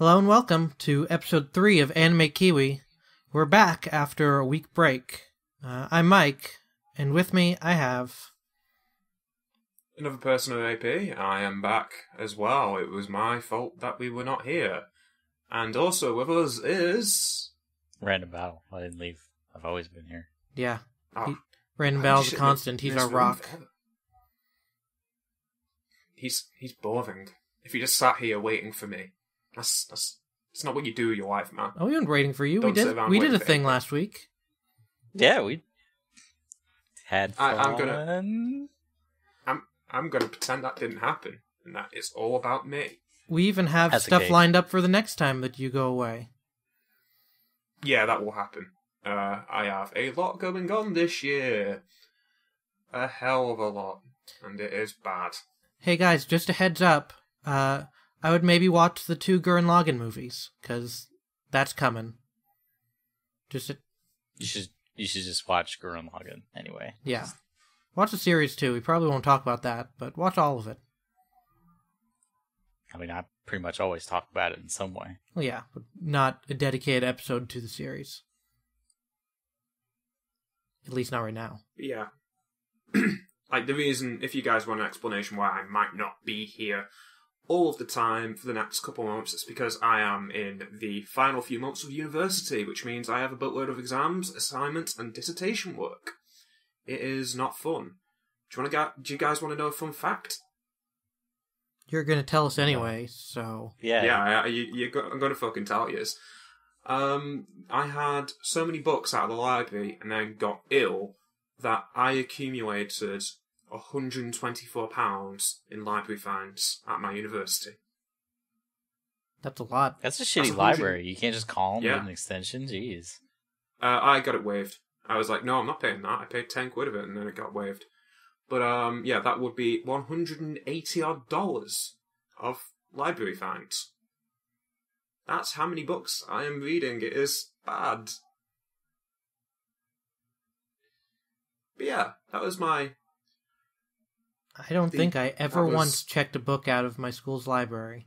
Hello and welcome to episode 3 of Anime Kiwi. We're back after a week break. I'm Mike, and with me I have... Another person of AP. I am back as well. It was my fault that we were not here. And also with us is... Random Battle. I didn't leave. I've always been here. Yeah. Oh. Random Battle's a constant. He's our rock. He's boring. If you just sat here waiting for me, that's not what you do with your life, man. Oh, we weren't waiting for you. Don't We did a thing last week. Yeah, we had fun. I'm gonna pretend that didn't happen, and that it's all about me. We even have That's stuff okay. lined up for the next time that you go away. Yeah, that will happen. I have a lot going on this year. A hell of a lot. And it is bad. Hey guys, just a heads up. I would maybe watch the 2 Gurren Lagann movies, because that's coming. You should just watch Gurren Lagann anyway. Yeah. Watch the series too. We probably won't talk about that, but watch all of it. I mean, I pretty much always talk about it in some way. Well, yeah, but not a dedicated episode to the series. At least not right now. Yeah. Like, the reason, if you guys want an explanation why I might not be here all of the time for the next couple of months, it's because I am in the final few months of university, which means I have a boatload of exams, assignments, and dissertation work. It is not fun. Do you guys want to know a fun fact? You're going to tell us anyway, so... Yeah. I'm going to fucking tell you. I had so many books out of the library and then got ill that I accumulated £124 in library fines at my university. That's a lot. That's a shitty library. You can't just call them with an extension. Jeez. I got it waived. I was like, no, I'm not paying that. I paid 10 quid of it and then it got waived. But, yeah, that would be $180 of library fines. That's how many books I am reading. It is bad. But yeah, that was my... I don't think I ever once checked a book out of my school's library.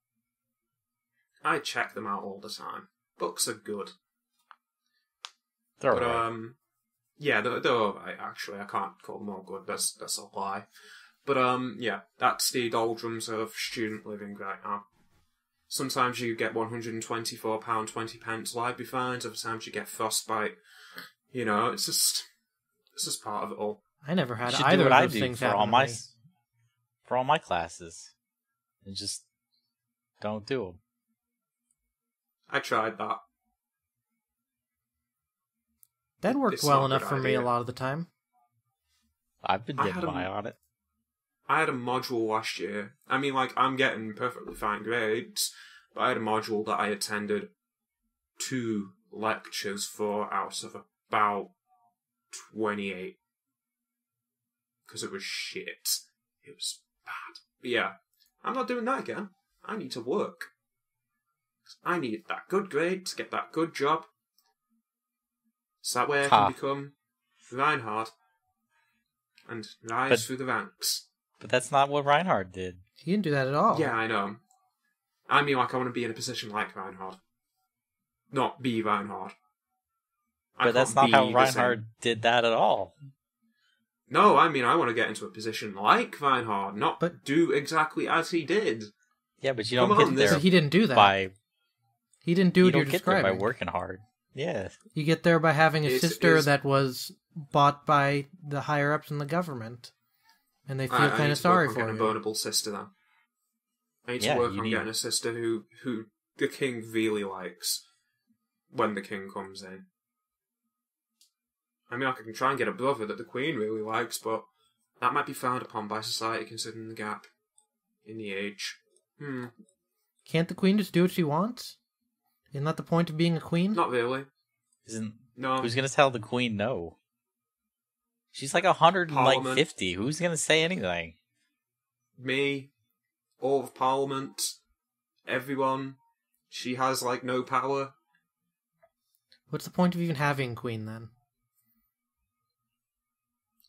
I check them out all the time. Books are good. They're But, right. yeah, they're alright, actually. I can't call them all good. That's a lie. But, yeah, that's the doldrums of student living right now. Sometimes you get £124.20 library fines, other times you get frostbite. You know, it's just part of it all. I never had You should either do what of I those do things for happen all to my me. for all my classes, and just don't do them. I tried that. That worked It's well not a enough good for me a idea. lot of the time. I've been I getting had a- by on it. I had a module last year. I mean, like, I'm getting perfectly fine grades, but I had a module that I attended 2 lectures for out of about 28. Because it was shit. It was bad. But yeah, I'm not doing that again. I need to work. I need that good grade to get that good job. So that way I can become Reinhard and rise through the ranks. But that's not what Reinhardt did. He didn't do that at all. Yeah, I know. I mean, like, I want to be in a position like Reinhard. Not be Reinhard. But that's not how Reinhardt did that at all. No, I mean, I want to get into a position like Reinhard, not But- do exactly as he did. Yeah, but you Come don't on, get there He didn't do that. by He didn't do you what you're don't get there by describing. working hard. Yeah. You get there by having a It's- sister it's- that was bought by the higher-ups in the government. And they feel I kind need of to sorry work on for getting a you. burnable sister, then. I need Yeah, to work you on need- getting a sister who the king really likes when the king comes in. I mean, I can try and get a brother that the queen really likes, but that might be frowned upon by society considering the gap in the age. Can't the queen just do what she wants? Isn't that the point of being a queen? Not really. No. Who's gonna tell the queen no? She's like 150. Who's gonna say anything? Me, all of Parliament, everyone. She has, like, no power. What's the point of even having queen, then?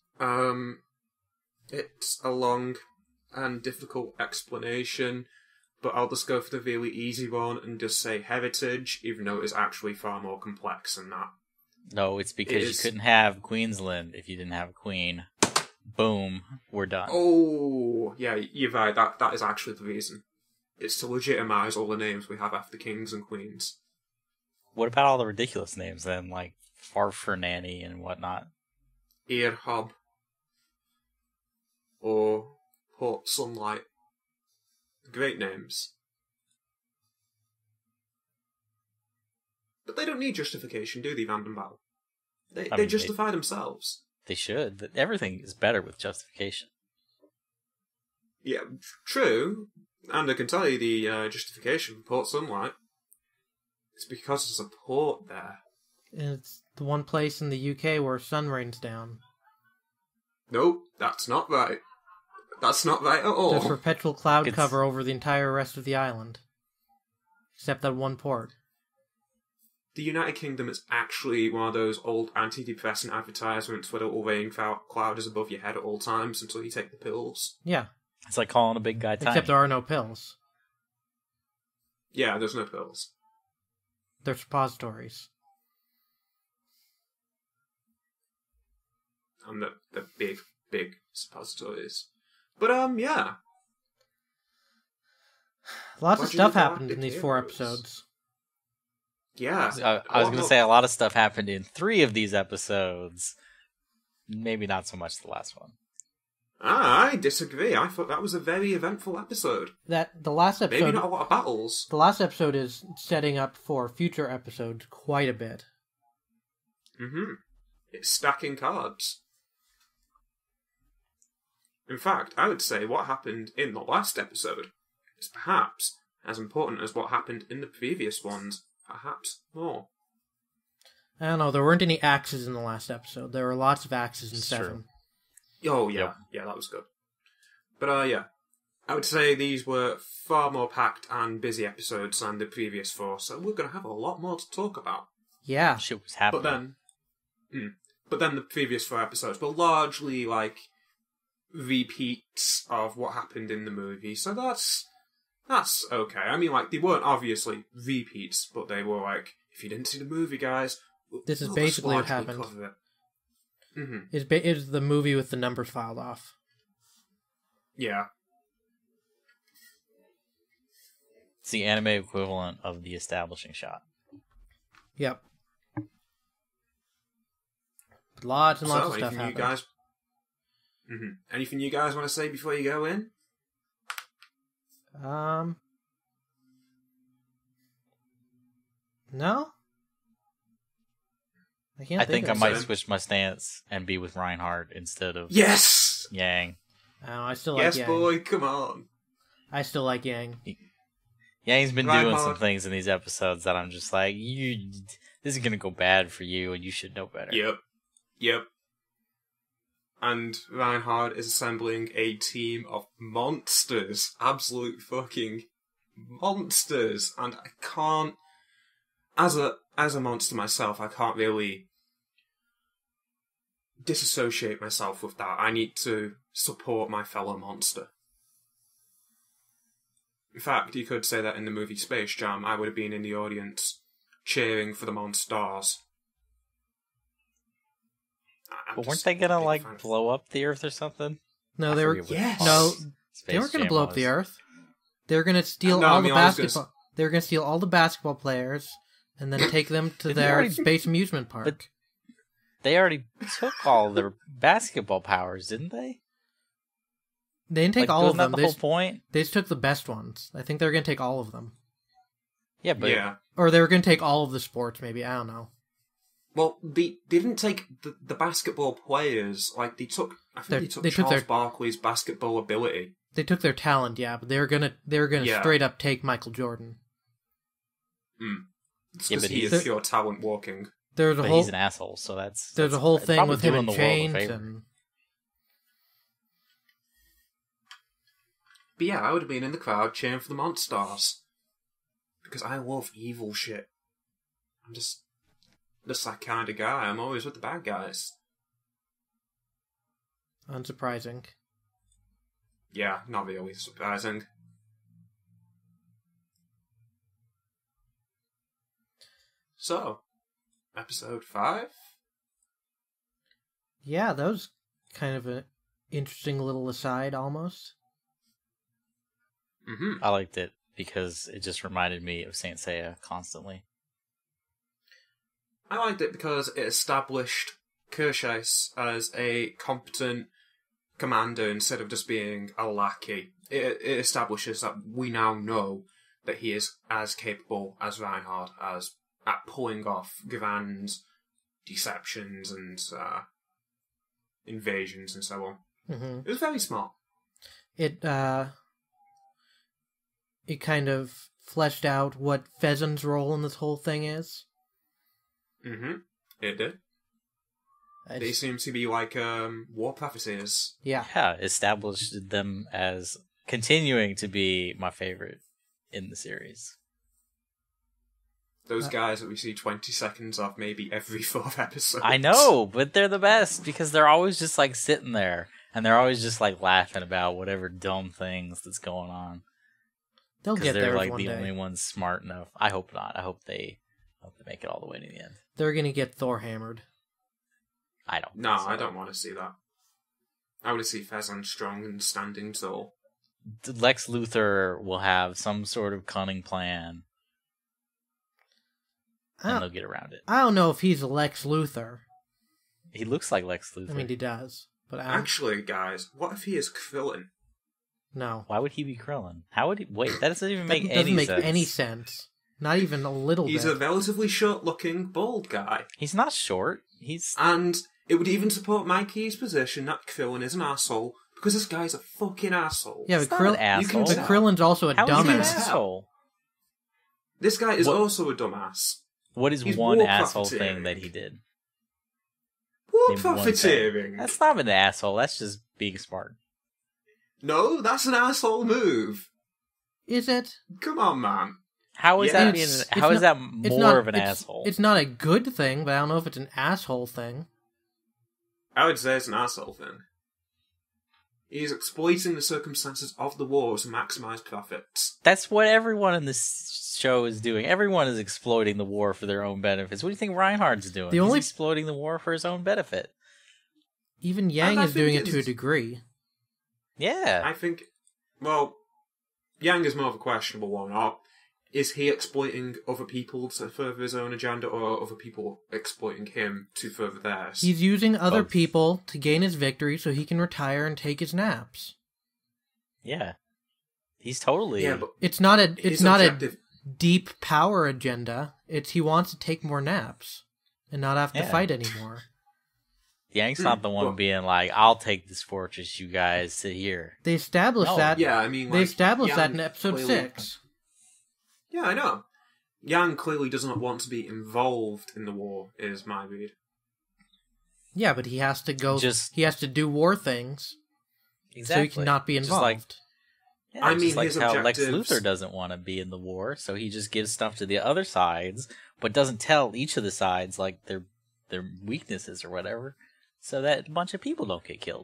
It's a long and difficult explanation, but I'll just go for the really easy one and just say heritage, even though it is actually far more complex than that. No, it's because you couldn't have Queensland if you didn't have a queen. Boom, we're done. Oh, yeah, you're right. That is actually the reason. It's to legitimise all the names we have after kings and queens. What about all the ridiculous names then, like Farfernanny and whatnot? Earhob. Or Port Sunlight. Great names. But they don't need justification, do they, Vanden Bow? They justify themselves. They should, but everything is better with justification. Yeah, true. And I can tell you the justification for Port Sunlight. It's because there's a port there. It's the one place in the UK where sun rains down. Nope, that's not right. That's not right at all. There's perpetual cloud cover over the entire rest of the island. Except that one port. The United Kingdom is actually one of those old antidepressant advertisements where the little rain cloud is above your head at all times until you take the pills. Yeah. It's like calling a big guy tiny. Except there are no pills. Yeah, there's no pills. They're suppositories. And the big suppositories. But, yeah. Lots of stuff happened in these 4 episodes. Yeah. I was going to say a lot of stuff happened in 3 of these episodes. Maybe not so much the last one. I disagree. I thought that was a very eventful episode. The last episode... Maybe not a lot of battles. The last episode is setting up for future episodes quite a bit. Mm-hmm. It's stacking cards. In fact, I would say what happened in the last episode is perhaps as important as what happened in the previous ones, perhaps more. I don't know, there weren't any axes in the last episode. There were lots of axes in 7. True. Oh, yeah. Yeah, that was good. But, yeah. I would say these were far more packed and busy episodes than the previous 4, so we're going to have a lot more to talk about. Yeah. Shit was happening. But then the previous 4 episodes were largely, like, repeats of what happened in the movie, so that's okay. I mean, like, they weren't obviously repeats, but they were like, if you didn't see the movie, guys, this is basically what happened. Mm-hmm. It's the movie with the numbers filed off. Yeah. It's the anime equivalent of the establishing shot. Yep. Lots and lots of stuff happened. Anything you guys want to say before you go in? No? I think I might switch my stance and be with Reinhardt instead of Yang. Oh, I still like Yang. Yes, boy, come on. I still like Yang. Yang's been doing some things in these episodes that I'm just like, this is going to go bad for you, and you should know better. Yep. And Reinhardt is assembling a team of monsters. Absolute fucking monsters. And I can't... As a monster myself, I can't really disassociate myself with that. I need to support my fellow monster. In fact, you could say that in the movie Space Jam, I would have been in the audience cheering for the Monstars. But weren't they gonna, like, blow up the Earth or something? No, they were... No, they weren't gonna blow up the Earth. They were gonna steal all the basketball... They were gonna steal all the basketball players and then take them to their space amusement park. But they already took all their basketball powers, didn't they? They didn't take all of them. Wasn't that the whole point? They just took the best ones. I think they were going to take all of them. Yeah, but... Yeah. Or they were going to take all of the sports, maybe. I don't know. Well, they didn't take the basketball players. Like, they took... I think they took Charles Barkley's basketball ability. They took their talent, yeah, but they were gonna straight up take Michael Jordan. It's because he is pure talent walking. He's an asshole, so there's a whole thing with him in chains and... But yeah, I would have been in the crowd cheering for the Monstars. Because I love evil shit. I'm just that kind of guy. I'm always with the bad guys. Unsurprising. Yeah, not really surprising. So, episode 5? Yeah, that was kind of an interesting little aside, almost. Mm-hmm. I liked it because it just reminded me of Saint Seiya constantly. I liked it because it established Kershais as a competent commander instead of just being a lackey. It establishes that we now know that he is as capable as Reinhard as at pulling off grand deceptions and invasions and so on. Mm-hmm. It was very smart. It kind of fleshed out what Pheasant's role in this whole thing is. Mm-hmm. It did. They seem to be like war prophecies. Yeah. Yeah, established them as continuing to be my favorite in the series. Those guys that we see 20 seconds of maybe every 4 episodes. I know, but they're the best because they're always just like sitting there and they're always just like laughing about whatever dumb things that's going on. They'll get there like one the day. only ones smart enough. I hope not. I hope they make it all the way to the end. They're gonna get Thor hammered. I don't. No, I don't want to see that. I want to see Fezan strong and standing tall. Lex Luthor will have some sort of cunning plan, and they'll get around it. I don't know if he's Lex Luthor. He looks like Lex Luthor. I mean, he does. But actually, guys, what if he is Krillin? No. Why would he be Krillin? How would he... Wait, that doesn't even make any sense. Doesn't make any sense. Not even a little bit. He's a relatively short-looking, bald guy. He's not short. And it would even support Mikey's position that Krillin is an asshole, because this guy's a fucking asshole. Yeah, but Krillin's also a How dumbass. Is he an asshole? This guy is also a dumbass. What is one asshole thing that he did? War profiteering. That's not an asshole. That's just being smart. No, that's an asshole move. Is it? Come on, man. How is that being? How is that more of an asshole? It's not a good thing, but I don't know if it's an asshole thing. I would say it's an asshole thing. He's exploiting the circumstances of the war to maximize profits. That's what everyone in this show is doing. Everyone is exploiting the war for their own benefits. What do you think Reinhardt's doing? He's exploiting the war for his own benefit. Even Yang is doing it to a degree. Yeah. I think, well, Yang is more of a questionable one. Is he exploiting other people to further his own agenda, or are other people exploiting him to further theirs? He's using other people to gain his victory so he can retire and take his naps. Yeah. He's totally... Yeah, but it's not a deep power agenda. It's he wants to take more naps and not have to fight anymore. Yang's not the one being like, I'll take this fortress, you guys sit here. They established that. Yeah, I mean, they established that in episode 6. Yeah, I know. Yang clearly does not want to be involved in the war, is my read. Yeah, but he has to go. He has to do war things. Exactly. So he cannot be involved. I mean, like his how objectives... Lex Luthor doesn't want to be in the war, so he just gives stuff to the other sides, but doesn't tell each of the sides like their weaknesses or whatever, so that a bunch of people don't get killed.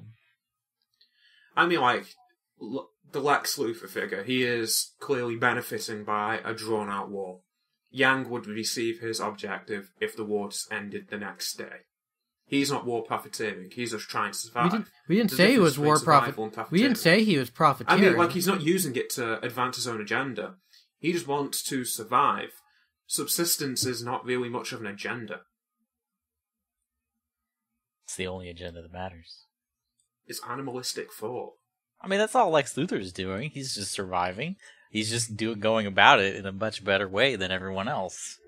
I mean, like, the Lex Luthor figure, he is clearly benefiting by a drawn-out war. Yang would receive his objective if the war just ended the next day. He's not war profiteering, he's just trying to survive. We didn't say he was war profiteering. We didn't say he was profiteering. I mean, like, he's not using it to advance his own agenda. He just wants to survive. Subsistence is not really much of an agenda. It's the only agenda that matters. It's animalistic thought. I mean, that's all Lex Luthor's doing. He's just surviving. He's just going about it in a much better way than everyone else.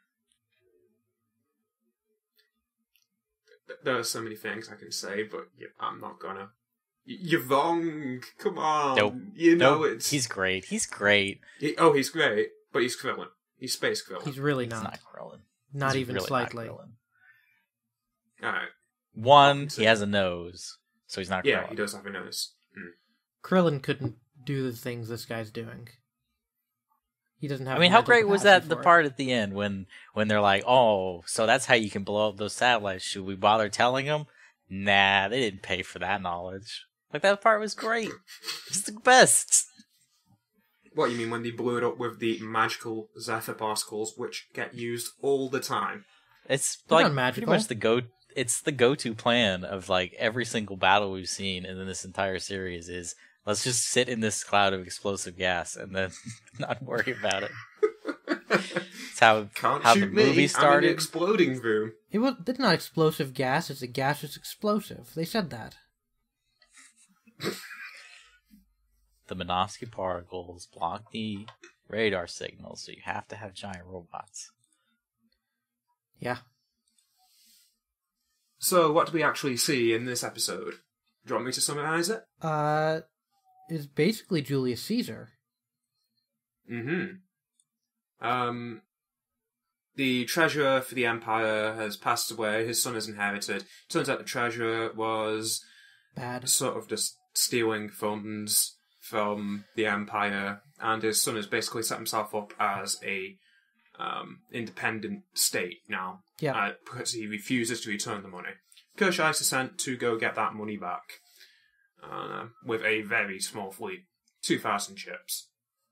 There are so many things I can say, but I'm not gonna. You're wrong. Come on. Nope. It's... He's great. He's great. He's great, but he's Krillin. He's Space Krillin. He's really not. He's not Krillin. Not even really slightly. Alright. One, he has a nose, so he's not Krillin. Yeah, he does have a nose. Krillin couldn't do the things this guy's doing. He doesn't have. I mean, how great was that? The part at the end when they're like, "Oh, so that's how you can blow up those satellites." Should we bother telling them? Nah, they didn't pay for that knowledge. Like, that part was great. It's the best. What, you mean when they blew it up with the magical Zephyr particles, which get used all the time? It's They're like not magical. pretty much it's the go-to plan of like every single battle we've seen in this entire series is let's just sit in this cloud of explosive gas and then not worry about it. It's how the movie started. I'm in the exploding room. It's not explosive gas, it's a gaseous explosive. They said that. The Minovsky particles block the radar signals, so you have to have giant robots. Yeah. So, what do we actually see in this episode? Do you want me to summarize it? It's basically Julius Caesar. Mm-hmm. The treasurer for the Empire has passed away. His son has inherited. Turns out the treasurer was bad, sort of just stealing funds from the Empire, and his son has basically set himself up as a independent state now. Yeah. Because he refuses to return the money. Kershais is sent to go get that money back with a very small fleet, 2,000 ships.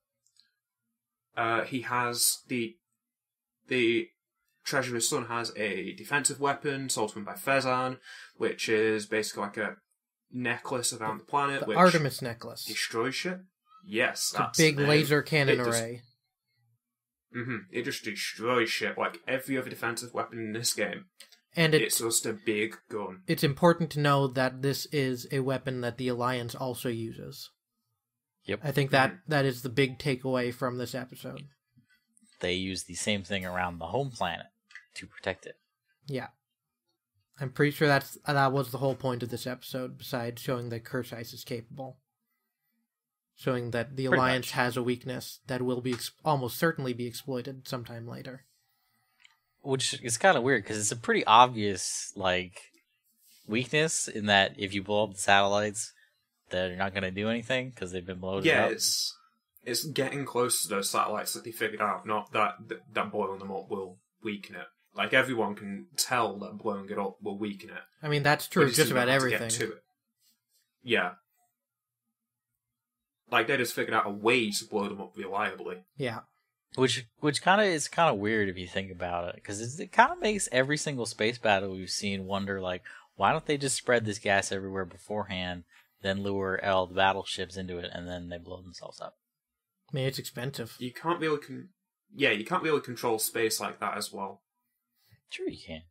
He has the treasurer's son has a defensive weapon sold to him by Fezan, which is basically like a necklace around the planet. The which Artemis necklace. Destroys shit. Yes, it's that's a big laser cannon array. It just destroys shit like every other defensive weapon in this game. And it's just a big gun. It's important to know that this is a weapon that the Alliance also uses. Yep. I think that is the big takeaway from this episode. They use the same thing around the home planet to protect it. Yeah. I'm pretty sure that was the whole point of this episode, besides showing that Kershais is capable. Showing that the Alliance has a weakness that will be almost certainly be exploited sometime later. Which is kind of weird, because it's a pretty obvious, weakness in that if you blow up the satellites, they're not going to do anything, because they've been blown up. Yeah, it's getting close to those satellites that they figured out, not that blowing them up will weaken it. Like, everyone can tell that blowing it up will weaken it. I mean, that's true of just about everything. To it. Yeah. Like, they just figured out a way to blow them up reliably. Yeah. Which kind of is kind of weird if you think about it, because it kind of makes every single space battle we've seen wonder, why don't they just spread this gas everywhere beforehand, then lure all the battleships into it, and then they blow themselves up? I mean, it's expensive. You can't really you can't really control space like that as well. Sure you can.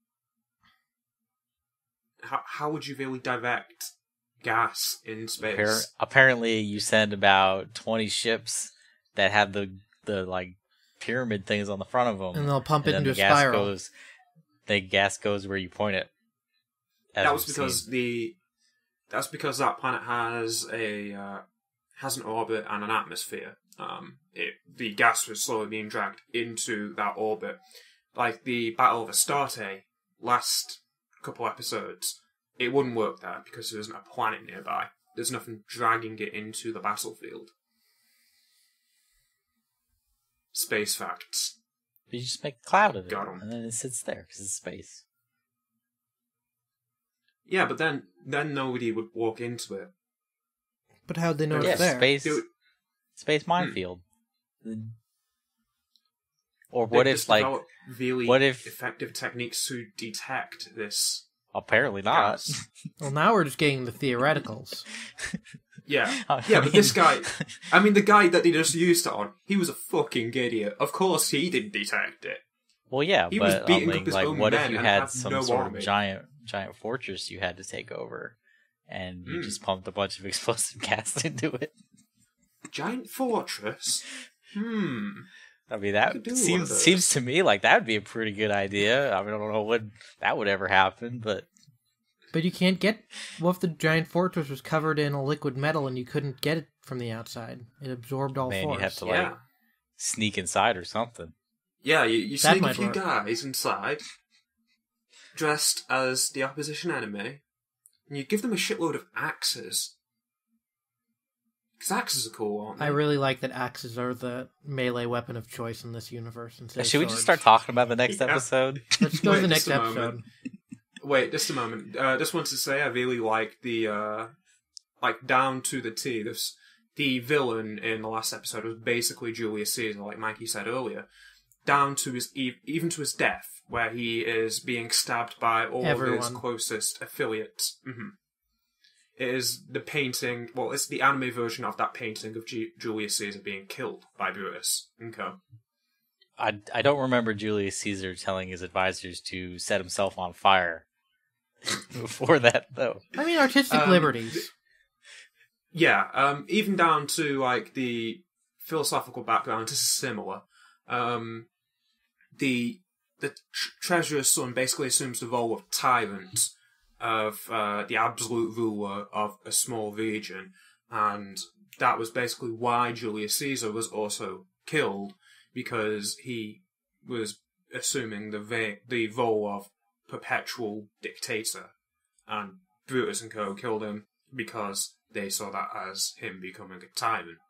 How would you really direct gas in space? Apparently you send about 20 ships that have the pyramid things on the front of them, and they'll pump it into a spiral. The gas goes where you point it. That's because that planet has an orbit and an atmosphere. The gas was slowly being dragged into that orbit. Like the Battle of Astarte last couple episodes, it wouldn't work there because there isn't a planet nearby. There's nothing dragging it into the battlefield. Space facts. You just make a cloud of it, Got 'em. and then it sits there because it's space. Yeah, but then nobody would walk into it. But how'd they know it's there? Space minefield. Or what if really effective techniques to detect this? Apparently not. Gas. Well, now we're just getting the theoreticals. Yeah, but this guy, the guy that they just used it on, he was a fucking idiot. Of course, he didn't detect it. Well, yeah, he was beating up his own what men if you and had some no sort army. of giant fortress you had to take over, and you just pumped a bunch of explosive gas into it? Giant fortress? I mean, that seems to me like that would be a pretty good idea. I mean, I don't know what that would ever happen, but you can't get. What if the giant fortress was covered in a liquid metal and you couldn't get it from the outside? It absorbed all force. You have to sneak inside or something. Yeah, you sneak a few guys inside, dressed as the opposition enemy, and you give them a shitload of axes. Because axes are cool, aren't they? I really like that axes are the melee weapon of choice in this universe. Should we just start talking about the next episode? Let's go to the next episode. Wait, just a moment. Just wanted to say I really like the, down to the T, the villain in the last episode was basically Julius Caesar, like Mikey said earlier, down to his even to his death, where he is being stabbed by all of his closest affiliates. Mm-hmm. It is the painting. Well, it's the anime version of that painting of Julius Caesar being killed by Brutus and co. I don't remember Julius Caesar telling his advisors to set himself on fire before that, though. I mean, artistic liberties. Yeah, even down to like the philosophical background is similar. The treasurer's son basically assumes the role of tyrant, of the absolute ruler of a small region, and that was basically why Julius Caesar was also killed, because he was assuming the role of perpetual dictator, and Brutus and co. killed him because they saw that as him becoming a tyrant.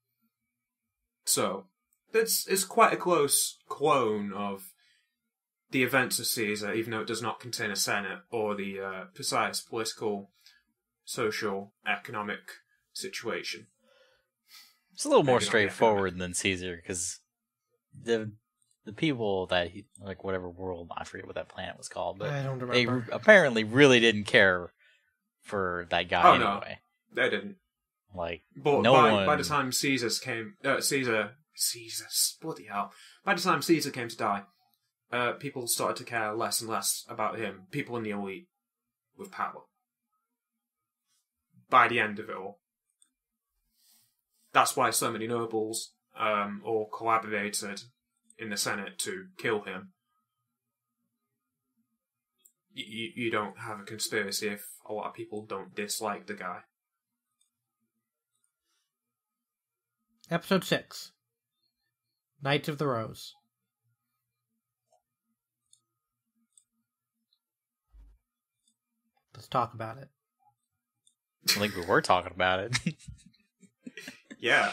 So, it's quite a close clone of the events of Caesar, even though it does not contain a senate or the precise political, social, economic situation. It's a little more straightforward than Caesar, because the people that he, like, whatever world, I forget what that planet was called, but I don't remember. They apparently really didn't care for that guy anyway. No, they didn't. Like, but by the time Caesar came, bloody hell! By the time Caesar came to die, people started to care less and less about him. People in the elite with power. By the end of it all, that's why so many nobles all collaborated in the Senate to kill him. You don't have a conspiracy if a lot of people don't dislike the guy. Episode 6. Knights of the Rose. Let's talk about it. I think we were talking about it. Yeah.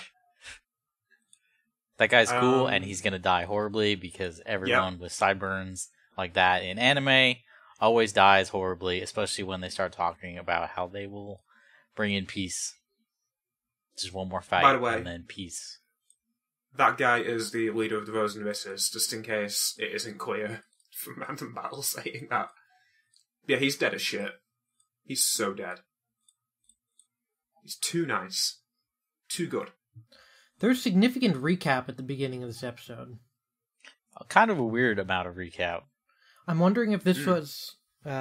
That guy's cool, and he's gonna die horribly because everyone with sideburns like that in anime always dies horribly, especially when they start talking about how they will bring in peace. Just one more fight, by the way, and then peace. That guy is the leader of the Rosenritters, just in case it isn't clear from Random Battle saying that. Yeah, he's dead as shit. He's so dead. He's too nice. Too good. There's significant recap at the beginning of this episode. Kind of a weird amount of recap. I'm wondering if this was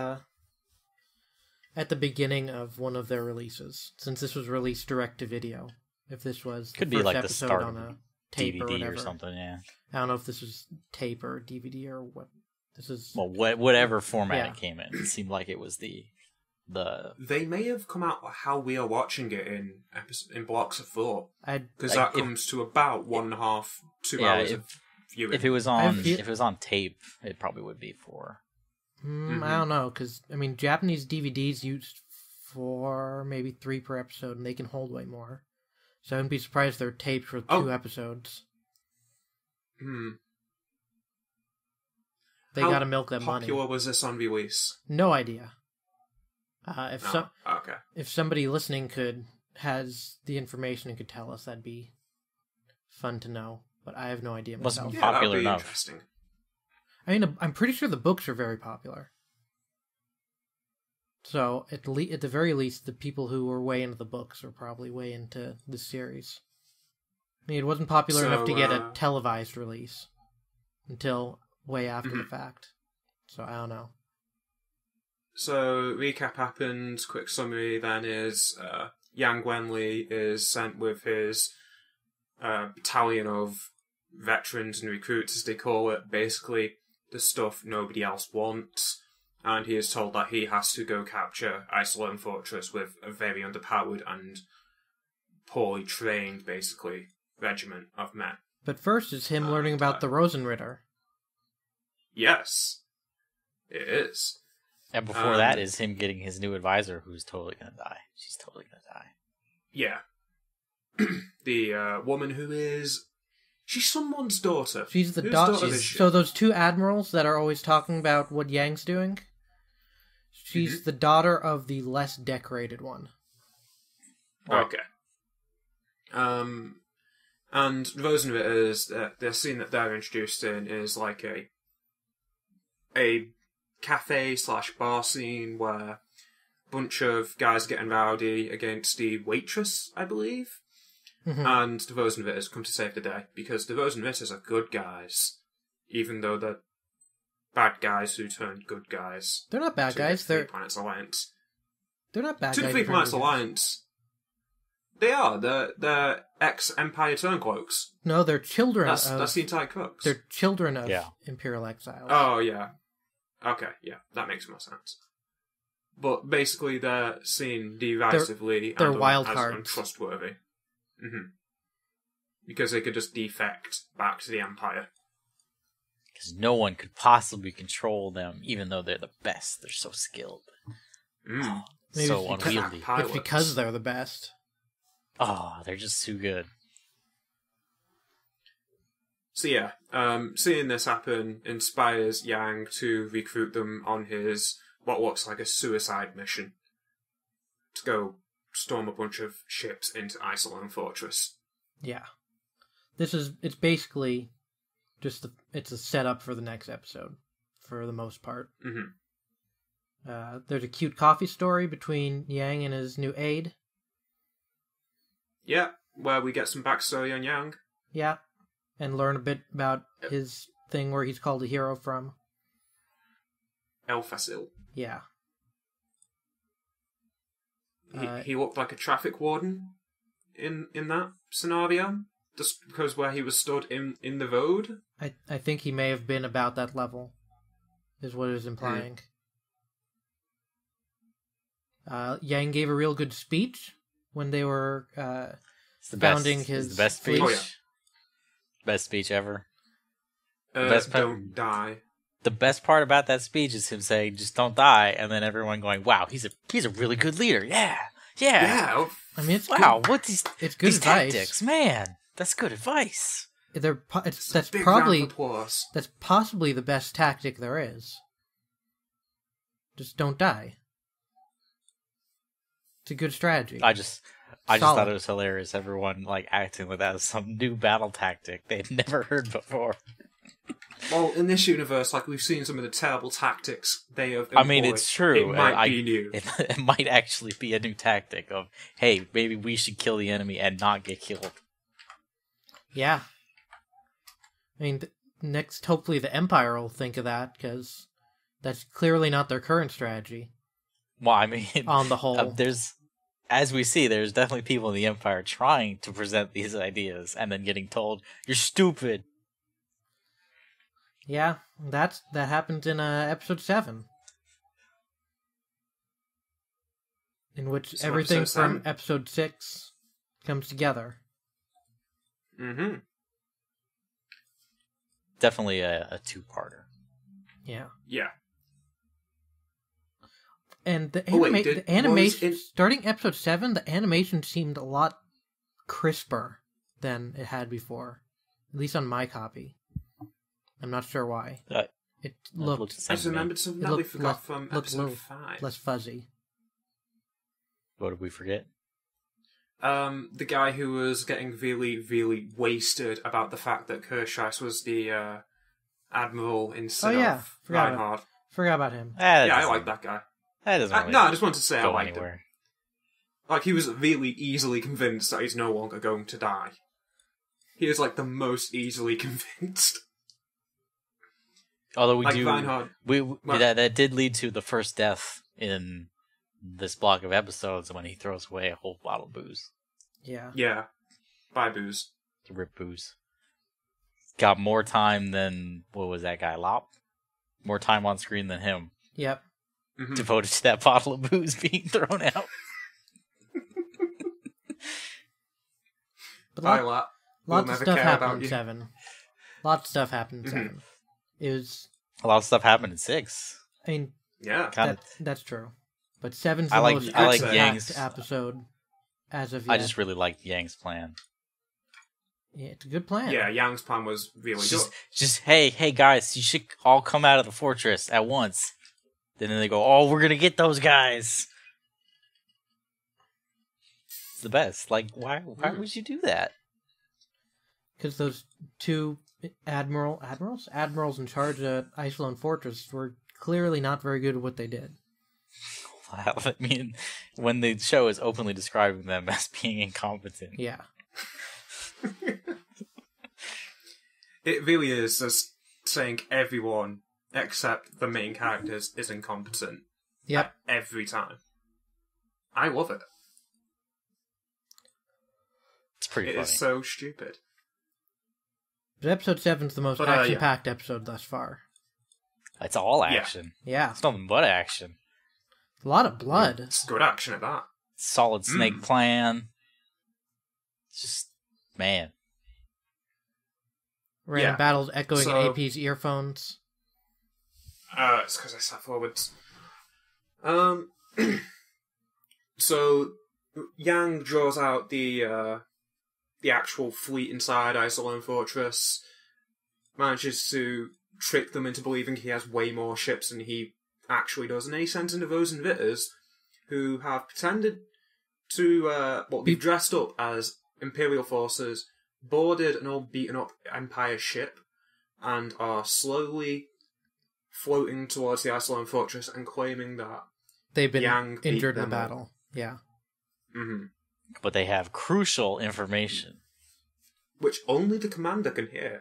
at the beginning of one of their releases, since this was released direct to video. If this was could the be first like the episode start on of a tape DVD or something. Yeah, I don't know if this was tape or DVD or what. This is whatever format it came in. It seemed like it was the. They may have come out how we are watching it in blocks of 4, because that comes to about 1.5, 2 hours of viewing. If it was on tape, it probably would be 4. I don't know, because I mean, Japanese DVDs use 4, maybe 3 per episode, and they can hold way more. So I wouldn't be surprised they're taped for 2 episodes. They gotta milk that money. How popular was this on release? No idea. Okay. If somebody listening has the information and could tell us, that'd be fun to know. But I have no idea myself. Wasn't popular enough. Interesting. I mean, I'm pretty sure the books are very popular. So at the very least, the people who were way into the books are probably way into this series. I mean, it wasn't popular enough to get a televised release until way after the fact. So I don't know. So, recap happens, quick summary then is, Yang Wenli is sent with his battalion of veterans and recruits, as they call it, basically the stuff nobody else wants, and he is told that he has to go capture Isolone Fortress with a very underpowered and poorly trained, basically, regiment of men. But first, it's him learning about the Rosenritter. Yes, it is. And before that is him getting his new advisor, who's totally gonna die. She's totally gonna die. Yeah. The woman who is... She's someone's daughter. She's the daughter. So those 2 admirals that are always talking about what Yang's doing, she's the daughter of the less decorated one. Okay. And the version of it is the scene that they're introduced in is like a cafe/bar scene where a bunch of guys getting rowdy against the waitress, I believe. Mm-hmm. And the version of it has come to save the day, because the version of it is are good guys, even though they're bad guys who turned good guys. They're not bad guys. Three Planets Alliance. They're not bad To guys. the Three Planets Alliance. They are. They're ex-Empire Turncloaks. No, they're children That's of... the entire crux. They're children of Imperial exiles. Oh, yeah. Okay, yeah. That makes more sense. But basically they're seen derisively they're and wild as cards. Untrustworthy. Mm-hmm. Because they could just defect back to the Empire. Because no one could possibly control them, even though they're the best. They're so skilled. Maybe So it's because- unwieldy. It's because they're the best. Oh, they're just too good. So yeah, seeing this happen inspires Yang to recruit them on his, what looks like a suicide mission. To go storm a bunch of ships into Isolone Fortress. Yeah. It's basically just it's a setup for the next episode, for the most part. Mm-hmm. There's a cute coffee story between Yang and his new aide. Yeah, where we get some backstory on Yang. Yeah, and learn a bit about his thing where he's called a hero from. El Fasil. Yeah. He looked like a traffic warden in that scenario, just because where he was stood in the road. I think he may have been about that level, is what it is implying. Yang gave a real good speech when they were founding his the best speech. fleet. Oh, yeah. Best speech ever. Don't die. The best part about that speech is him saying, "Just don't die," and then everyone going, "Wow, he's a really good leader." Yeah. Yeah. I mean, it's Wow, good. what these It's good these advice. tactics, man? That's good advice. That's Big probably round of applause. that's possibly the best tactic there is. Just don't die. It's a good strategy. I just Solid. thought it was hilarious. Everyone like acting like that was some new battle tactic they'd never heard before. Well, in this universe, like we've seen some of the terrible tactics they have employed. I mean, it's true. It might be new. It might actually be a new tactic of, hey, maybe we should kill the enemy and not get killed. Yeah. I mean, next, hopefully the Empire will think of that, because that's clearly not their current strategy. Well, I mean, On the whole. as we see, there's definitely people in the Empire trying to present these ideas and then getting told, "You're stupid." Yeah, that happens in episode 7. In which So everything episode from 7? episode 6 comes together. Mm-hmm. Definitely a two-parter. Yeah. Yeah. And the, Oh, wait, the animation, starting episode 7, the animation seemed a lot crisper than it had before. At least on my copy. I'm not sure why. It looked I just remembered something that we forgot from episode 5. less fuzzy. What did we forget? The guy who was getting really, really wasted about the fact that Kershais was the admiral instead of Reinhard. Forgot about him. Yeah, I like that guy. That doesn't really No, I just wanted to say I go liked anywhere. him. Like, he was really easily convinced that he's no longer going to die. He is, like, the most easily convinced. Although we Like do, Reinhard. that did lead to the first death in this block of episodes when he throws away a whole bottle of booze. Yeah. Yeah. Bye, booze. To rip booze. Got more time than, what was that guy, Lop? More time on screen than him. Yep. Mm-hmm. Devoted to that bottle of booze being thrown out. But Bye, Lap. lots We'll of never stuff care happened about in you. 7. Lots of stuff happened in Mhm. 7. It was... A lot of stuff happened in 6. I mean, Yeah. that's true. But 7's the I like most Yang's- action-packed episode as of yet. I just really liked Yang's plan. Yeah, it's a good plan. Yeah, Yang's plan was really good. Just hey guys, you should all come out of the fortress at once. Then they go, oh, we're gonna get those guys. the best. Like, why would you do that? Because those two admirals in charge of Iceland Fortress were clearly not very good at what they did. Wow, I mean, when the show is openly describing them as being incompetent. Yeah. It really is just saying everyone except the main characters is incompetent. Yep. Every time. I love it. It's pretty funny. It is so stupid. But episode 7's the most action-packed episode thus far. It's all action. Yeah. It's nothing but action. A lot of blood. It's good action at that. Solid Snake plan. Just, man. Random battles echoing in AP's earphones. It's because I sat forwards. So, Yang draws out the actual fleet inside Iceland Fortress, manages to trick them into believing he has way more ships than he actually does, and then he sends in the Rosenwitters, who have pretended to be dressed up as Imperial forces, boarded an old beaten-up Empire ship, and are slowly floating towards the Iceland Fortress and claiming that they've been Yang injured in the battle. Yeah. Mm-hmm. But they have crucial information. Which only the commander can hear.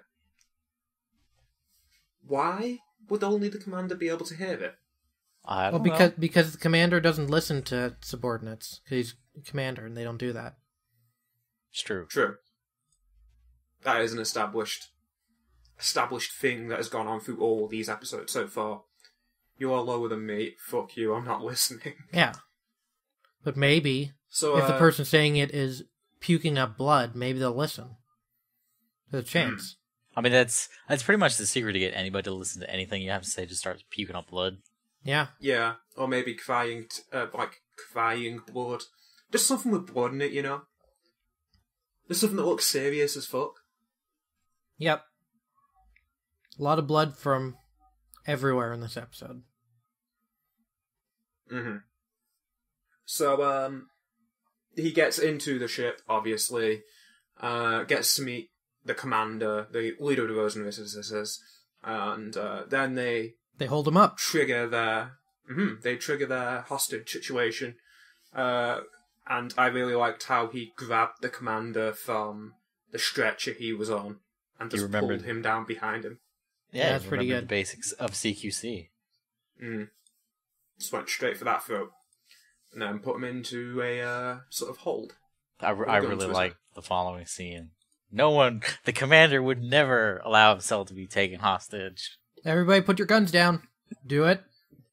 Why would only the commander be able to hear it? I don't know. Because the commander doesn't listen to subordinates. He's a commander, and they don't do that. It's true. True. That is an established thing that has gone on through all these episodes so far. You are lower than me. Fuck you. I'm not listening. Yeah. But maybe, if the person saying it is puking up blood, maybe they'll listen. There's a chance. I mean, that's pretty much the secret to get anybody to listen to anything you have to say. Just start puking up blood. Yeah. Yeah. Or maybe crying blood. Just something with blood in it, you know? Just something that looks serious as fuck. Yep. A lot of blood from everywhere in this episode. Mm-hmm. So, he gets into the ship, obviously, gets to meet the commander, the leader of the Rosenwitters, and then they hold him up. Trigger their hostage situation, and I really liked how he grabbed the commander from the stretcher he was on and just pulled him down behind him. Yeah, that's pretty good. The basics of CQC. Just went straight for that throat. And then put him into a sort of hold. I really like the following scene. The commander would never allow himself to be taken hostage. Everybody put your guns down. Do it.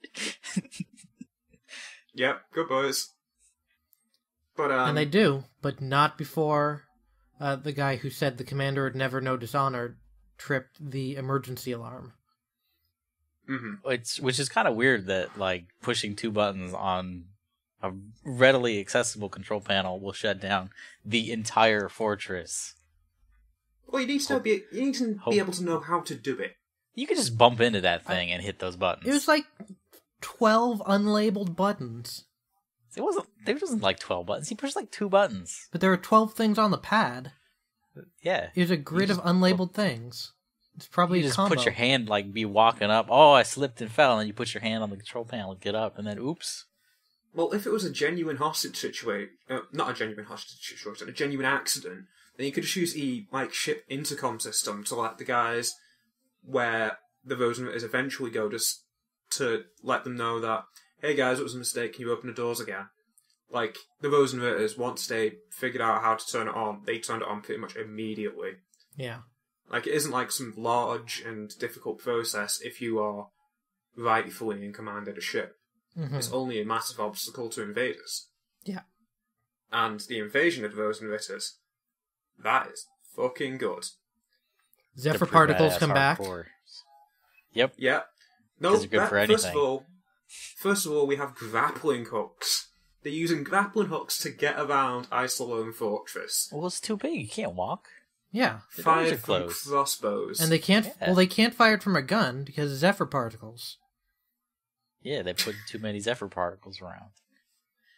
Yep, good boys. But and they do, but not before the guy who said the commander would never know dishonor tripped the emergency alarm. Mm-hmm. Which is kind of weird that, like, pushing two buttons on a readily accessible control panel will shut down the entire fortress. Well, you need to be able to know how to do it. You could just bump into that thing and hit those buttons. It was like 12 unlabeled buttons. There wasn't like 12 buttons. He pushed like 2 buttons. But there were 12 things on the pad. Yeah. It was a grid of unlabeled things. It's probably you a just combo. Put your hand, like, be walking up. Oh, I slipped and fell. And then you put your hand on the control panel and get up. And then, oops. Well, if it was a genuine hostage situation, not a genuine hostage situation, a genuine accident, then you could just use the ship intercom system to let the guys where the Rosenwitters eventually go, just to let them know that, hey guys, it was a mistake, can you open the doors again? Like, the Rosenwitters, once they figured out how to turn it on, they turned it on pretty much immediately. Yeah. Like, it isn't like some large and difficult process if you are rightfully in command of the ship. Mm-hmm. It's only a massive obstacle to invaders. Yeah. And the invasion of the Rosenwitters, that is fucking good. Zephyr particles come back. Yep. Yeah. No, first of all, we have grappling hooks. They're using grappling hooks to get around Iceland Fortress. Well, it's too big. You can't walk. Yeah. Fired from crossbows. And they can't. Yeah. Well, they can't fire it from a gun because of Zephyr particles. Yeah, they put too many Zephyr particles around.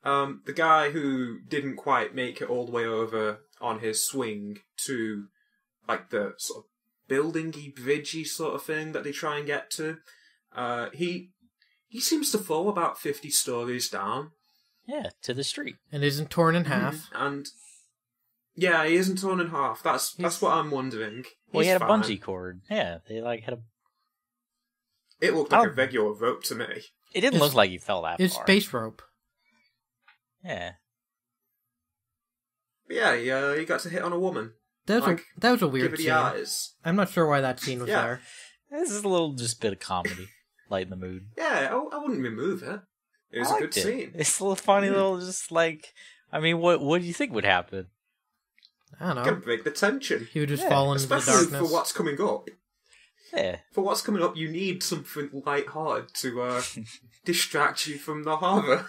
the guy who didn't quite make it all the way over on his swing to, like, the sort of buildingy, bridgey sort of thing that they try and get to, he seems to fall about 50 stories down. Yeah, to the street. And isn't torn in half. And yeah, he isn't torn in half. That's what I'm wondering. Well, he had a fine. bungee cord. Yeah, they had a. It looked like a regular rope to me. It didn't look like he fell that It's far. space rope. Yeah. But yeah, he got to hit on a woman. That was a weird Give it the scene. eyes. I'm not sure why that scene was there. This is a little just bit of comedy, lighten the mood. Yeah, I wouldn't remove it. It was a good scene. It's a little funny little, just like, I mean, what do you think would happen? I don't know. Can break the tension. He would just fall into the Especially darkness. for what's coming up. Yeah. For what's coming up, you need something light-hearted to distract you from the horror.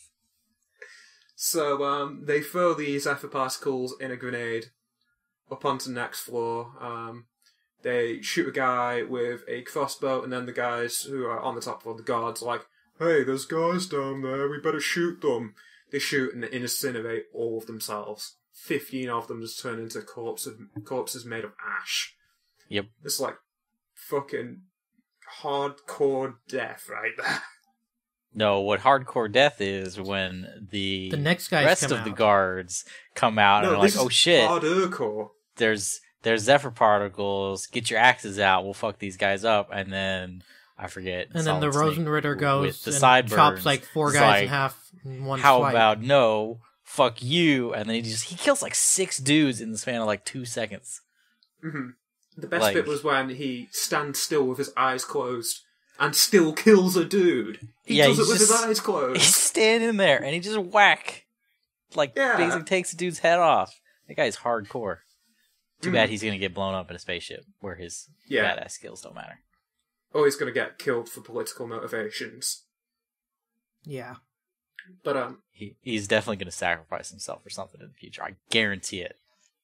So they throw these ether particles in a grenade up onto the next floor. They shoot a guy with a crossbow, and then the guys who are on the top floor, the guards, are like, "Hey, there's guys down there, we better shoot them." They shoot and incinerate all of themselves. 15 of them just turn into corpses made of ash. Yep. It's like fucking hardcore death right there. No, what hardcore death is when the next guys rest come of the out. guards come out and are like, "Oh shit, hardcore. there's Zephyr particles. Get your axes out. We'll fuck these guys up." And then I forget. And then the Solid Snake Rosenritter with goes the and sideburns. chops like 4 It's guys like, in half in one How swipe. about no? Fuck you! And then he kills like 6 dudes in the span of like 2 seconds. Mm-hmm. The best bit was when he stands still with his eyes closed and still kills a dude. He does it with his eyes closed. He's standing there and he just basically takes the dude's head off. That guy's hardcore. Too bad he's gonna get blown up in a spaceship where his badass skills don't matter. Oh, he's gonna get killed for political motivations. Yeah. But he's definitely gonna sacrifice himself for something in the future. I guarantee it.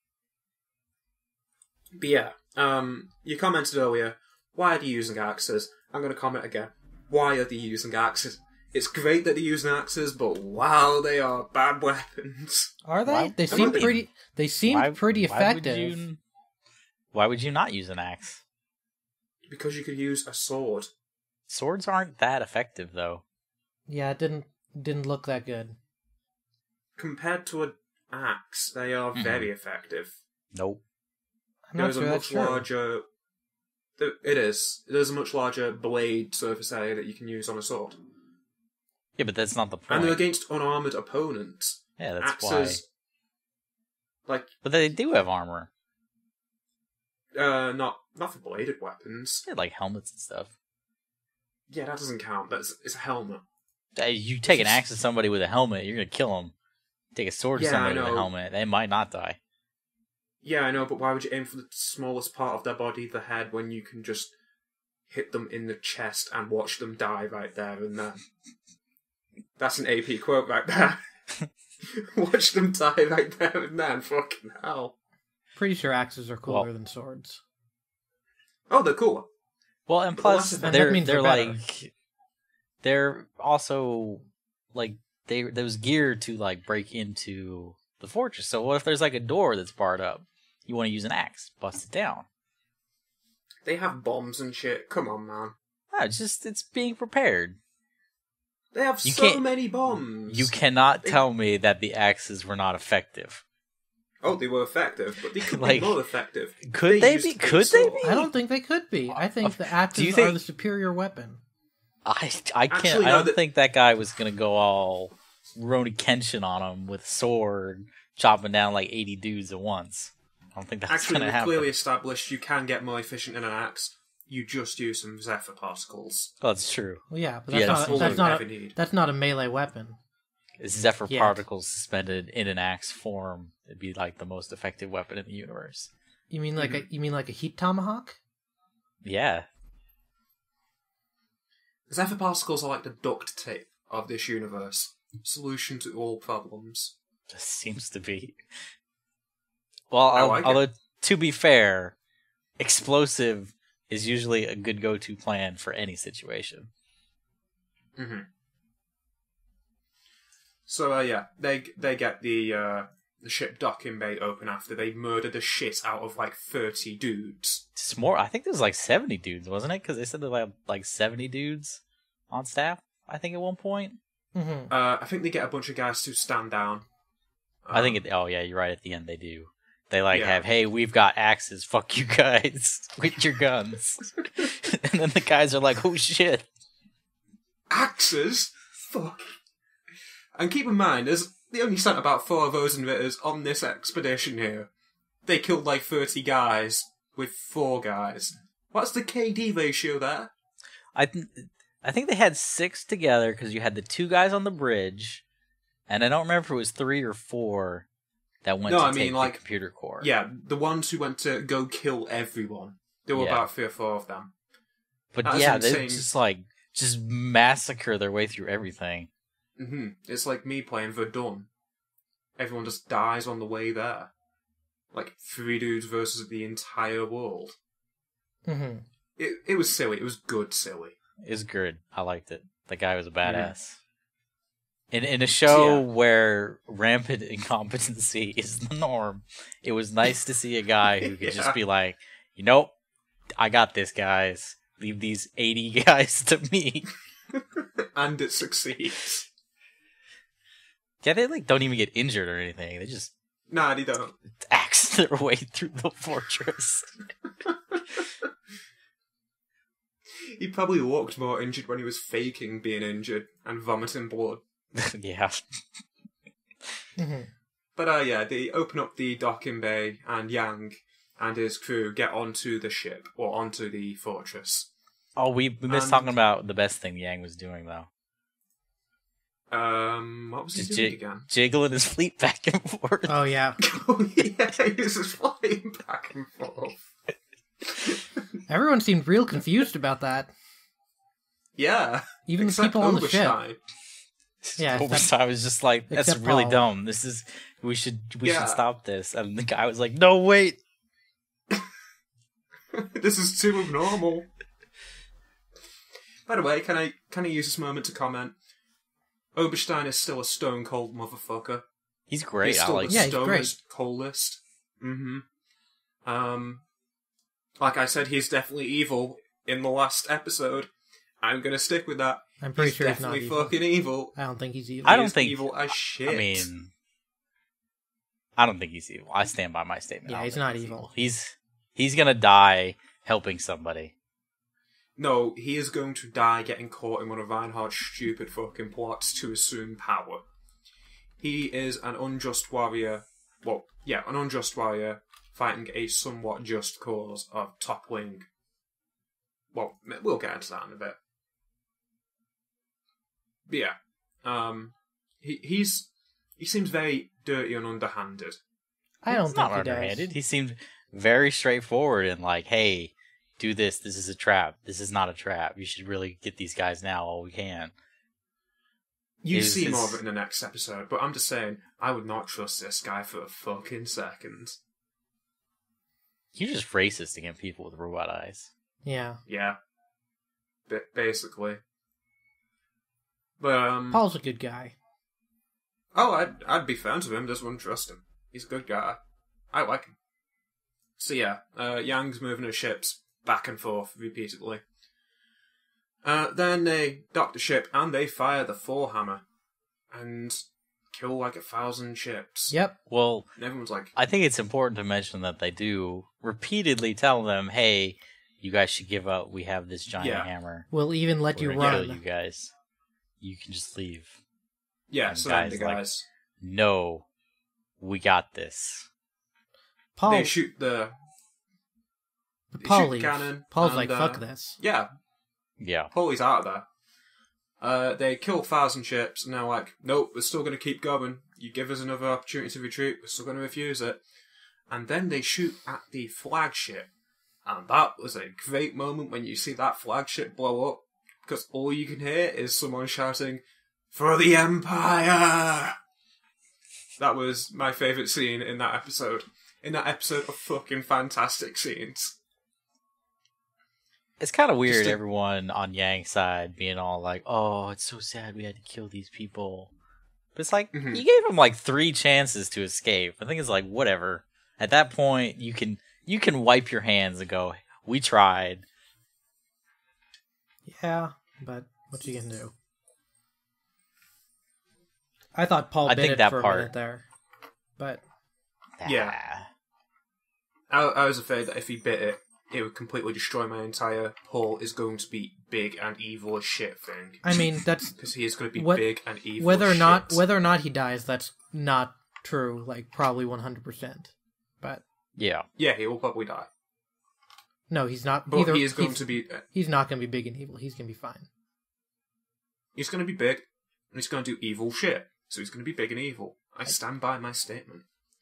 But yeah, you commented earlier, why are they using axes? I'm going to comment again. Why are they using axes? It's great that they're using axes, but wow, they are bad weapons. Are they? Why- They seem pretty. They seem pretty effective. Why would you not use an axe? Because you could use a sword. Swords aren't that effective, though. Yeah, it didn't look that good. Compared to an axe, they are very effective. Nope. I'm not sure that's true. larger. It is. There's a much larger blade surface area that you can use on a sword. Yeah, but that's not the point. And they're against unarmored opponents. Yeah, that's Axes, why. But they do have armor. Not for bladed weapons. They have, like helmets and stuff. Yeah, that doesn't count. It's a helmet. You take an axe to somebody with a helmet, you're gonna kill them. Take a sword to somebody with a helmet, they might not die. Yeah, I know, but why would you aim for the smallest part of their body, the head, when you can just hit them in the chest and watch them die right there and then? That's an AP quote right there. Watch them die right there and then, fucking hell. Pretty sure axes are cooler than swords. Oh, they're cooler. Well, and plus, that they're means they're better. like... They're also, like, they was geared to, like, break into the fortress. So what if there's, like, a door that's barred up? You want to use an axe. Bust it down. They have bombs and shit. Come on, man. It's being prepared. They have so many bombs. You cannot tell me that the axes were not effective. Oh, they were effective, but they could Like, be more effective. Could they be? Could they be? I don't think they could be. I think the axes are the superior weapon. I can't. Actually, I no, don't think that guy was gonna go all Rurouni Kenshin on him with a sword, chopping down like 80 dudes at once. I don't think that's Actually, gonna we happen. clearly established you can get more efficient in an axe. You just use some Zephyr particles. Oh, that's true. Well, yeah, but that's all you ever a, need. that's not a melee weapon. Zephyr particles suspended in an axe form. It'd be like the most effective weapon in the universe. You mean like a heat tomahawk? Yeah. Zephyr particles are like the duct tape of this universe. Solution to all problems. Just seems to be. Well, although to be fair, explosive is usually a good go-to plan for any situation. Mm-hmm. So yeah, they get the ship docking bay open after they murder the shit out of like 30 dudes. It's more. I think there's like 70 dudes, wasn't it? Because they said there were like 70 dudes on staff. I think at one point. Mm-hmm. I think they get a bunch of guys to stand down. I think. Oh yeah, you're right. At the end, they do. They Yeah. have, hey, we've got axes. Fuck you guys with your guns. And then the guys are like, oh shit. Axes? Fuck. And keep in mind, they only sent about 4 of those invaders on this expedition here. They killed like 30 guys with 4 guys. What's the KD ratio there? I think they had 6 together because you had the 2 guys on the bridge, and I don't remember if it was 3 or 4 that went take the computer core. Yeah, the ones who went to go kill everyone. There were about 3 or 4 of them. But they just massacre their way through everything. Mm-hmm. It's like me playing Verdun. Everyone just dies on the way there. Like 3 dudes versus the entire world. Mm-hmm. It was silly. It was good silly. It was good. I liked it. The guy was a badass. In a show where rampant incompetency is the norm, it was nice to see a guy who could just be like, I got this, guys. Leave these 80 guys to me. And it succeeds. Yeah, they don't even get injured or anything. They just Nah, they don't. axe their way through the fortress. He probably looked more injured when he was faking being injured and vomiting blood. Yeah. Mm-hmm. But they open up the docking bay and Yang and his crew get onto the ship, or onto the fortress. Oh, we missed talking about the best thing Yang was doing, though. What was he doing again? Jiggling his fleet back and forth. Oh, yeah. Oh, yeah, he was just flying back and forth. Everyone seemed real confused about that. Yeah. Even the people on the ship. Oberstein. Yeah, Oberstein was just like, that's except really Paul. dumb. We should stop this. And the guy was like, no, wait. This is too abnormal. By the way, can I use this moment to comment? Oberstein is still a stone cold motherfucker. He's great. He's still the he's great. stonest, coldest. Like I said, he's definitely evil in the last episode. I'm gonna stick with that. I'm pretty sure he's definitely not evil. fucking evil. I don't think he's evil. I don't think evil as shit. I mean, I don't think he's evil. I stand by my statement. Yeah, he's not evil. He's gonna die helping somebody. No, he is going to die getting caught in one of Reinhardt's stupid fucking plots to assume power. He is an unjust warrior. Well, yeah, an unjust warrior fighting a somewhat just cause of toppling. Well, we'll get into that in a bit. But yeah, he seems very dirty and underhanded. I don't He's think not he underhanded. does. He seemed very straightforward and like, hey, do this. This is a trap. This is not a trap. You should really get these guys now while we can. You see more of it in the next episode, but I'm just saying, I would not trust this guy for a fucking second. You're just racist against people with robot eyes. Yeah. Yeah. Basically. But, Paul's a good guy. Oh, I'd be fans of him, just wouldn't trust him. He's a good guy. I like him. So yeah, Yang's moving his ships back and forth repeatedly. Then they dock the ship and they fire the forehammer and kill like 1,000 ships. Yep. Well, and everyone's like, I think it's important to mention that they do repeatedly tell them, hey, you guys should give up. We have this giant hammer. We'll even let you We're gonna run. kill you guys. You can just leave. yeah, And so then the like, guys... no, we got this. Paul, They shoot the... Paul shoot leaves. cannon. Paul's and, like, fuck this. Yeah, Yeah. Paulie's out of there. They kill 1,000 ships, and they're like, nope, we're still going to keep going. You give us another opportunity to retreat, we're still going to refuse it. And then they shoot at the flagship. And that was a great moment when you see that flagship blow up, because all you can hear is someone shouting, "For the Empire!" That was my favourite scene in that episode. In that episode of fucking fantastic scenes. It's kind of weird, everyone on Yang's side being all like, oh, it's so sad we had to kill these people. But it's like, you gave him like 3 chances to escape. I think it's like, whatever. At that point, you can wipe your hands and go, we tried. Yeah, but what you can do? I thought Paul bit it for a minute there, but yeah, I was afraid that if he bit it, it would completely destroy my entire Paul is going to be big and evil as shit thing. I mean, that's because he is going to be big and evil. Whether or not he dies, that's not true. Like probably 100%. But yeah, he will probably die. No, he's not. But he is going to be. He's not going to be big and evil. He's going to be fine. He's going to be big, and he's going to do evil shit. So he's going to be big and evil. I stand by my statement.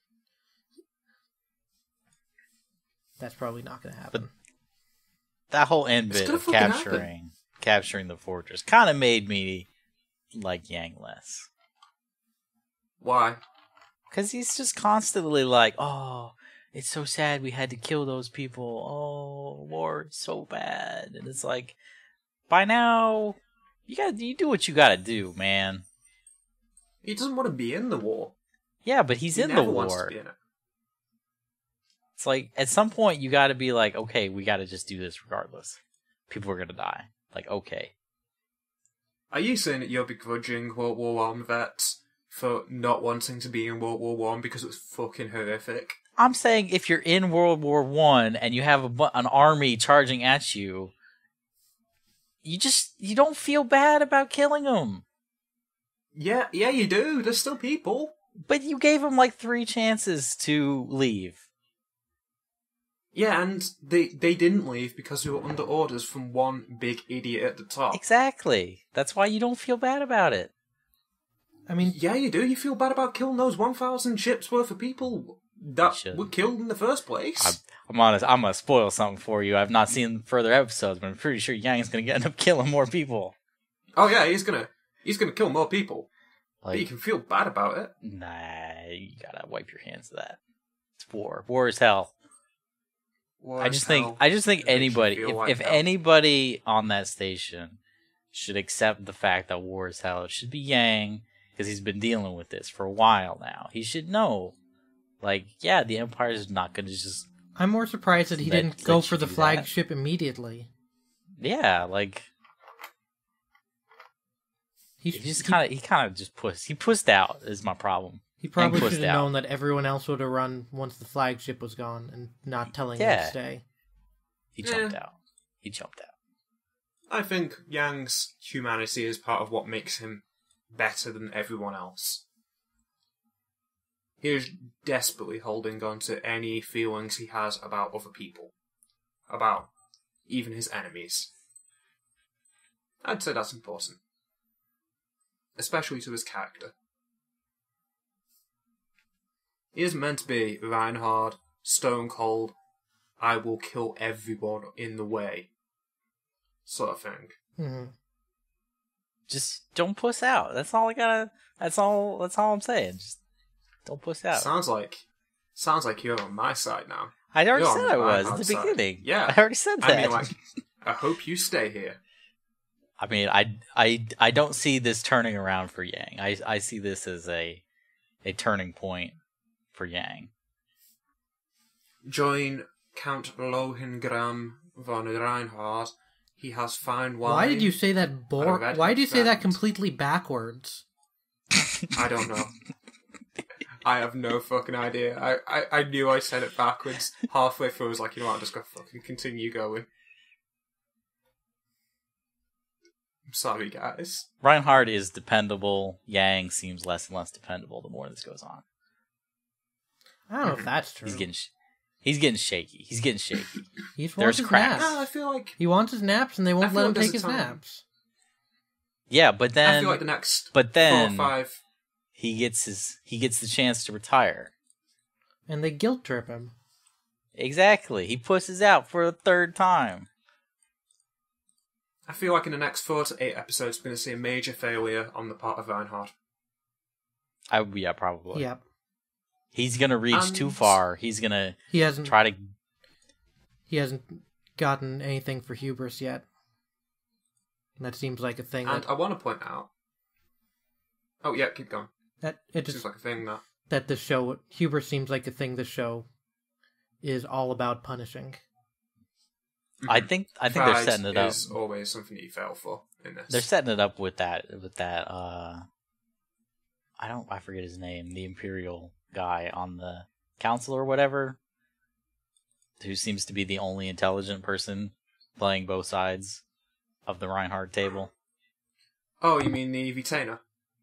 That's probably not going to happen. But that whole end bit of capturing the fortress kind of made me like Yang less. Why? Because he's just constantly like, oh, it's so sad we had to kill those people. Oh, war is so bad. And it's like, by now, you do what you gotta do, man. He doesn't want to be in the war. Yeah, but he's in the war. Wants to be in it. It's like, at some point, you gotta be like, okay, we gotta just do this regardless. People are gonna die. Like, okay. Are you saying that you're begrudging World War I vets for not wanting to be in World War I because it was fucking horrific? I'm saying if you're in World War I and you have an army charging at you, you don't feel bad about killing them. Yeah, you do. There's still people. But you gave them like 3 chances to leave. Yeah, and they didn't leave because they were under orders from one big idiot at the top. Exactly. That's why you don't feel bad about it. I mean... Yeah, you do. You feel bad about killing those 1,000 ships worth of people that were killed in the first place. I'm honest, I'm going to spoil something for you. I've not seen further episodes, but I'm pretty sure Yang's going to end up killing more people. Oh yeah, he's gonna kill more people. Like, but you can feel bad about it. Nah, you gotta wipe your hands of that. It's war. War is hell. I just think anybody, if anybody on that station should accept the fact that war is hell, it should be Yang, because he's been dealing with this for a while now. He should know, like, yeah, the Empire is not going to just... I'm more surprised that he didn't go for the flagship immediately. Yeah, like... He pussed out, is my problem. He probably should have known that everyone else would have run once the flagship was gone and not telling him to stay. He jumped out. He jumped out. I think Yang's humanity is part of what makes him better than everyone else. He is desperately holding on to any feelings he has about other people. About even his enemies. I'd say that's important. Especially to his character. He is meant to be Reinhard, stone cold, I will kill everyone in the way sort of thing. Mm-hmm. Just don't puss out. That's all I'm saying. Just don't puss out. Sounds like you're on my side now. I already said I was at the beginning. Yeah. I already said that. I mean, like, I hope you stay here. I mean, I don't see this turning around for Yang. I see this as a turning point for Yang. Join Count Lohengram von Reinhardt. He has fine wine. Why did you say that Why did you say that completely backwards? I don't know. I have no fucking idea. I knew I said it backwards. Halfway through I was like, you know what, I'm just gonna fucking continue going. Sorry, guys. Reinhardt is dependable. Yang seems less and less dependable the more this goes on. I don't know if that's true. He's getting shaky. He's getting shaky. He wants his naps. I feel like he wants his naps, and they won't let him take his naps. Yeah, but then I feel like the next 4 or 5, he gets the chance to retire, and they guilt trip him. Exactly. He pushes out for a 3rd time. I feel like in the next 4 to 8 episodes, we're going to see a major failure on the part of Reinhardt. Yeah, probably. Yep. He's going to reach too far. He hasn't gotten anything for hubris yet. That seems like a thing. And I want to point out... Oh, yeah, keep going. That it Seems just like a thing that the show Huber seems like a thing the show is all about punishing. I think they're setting it up. Is always something that you fail for in this. They're setting it up with that I forget his name, the Imperial guy on the council or whatever, who seems to be the only intelligent person playing both sides of the Reinhardt table. Oh, you mean the Vitainer?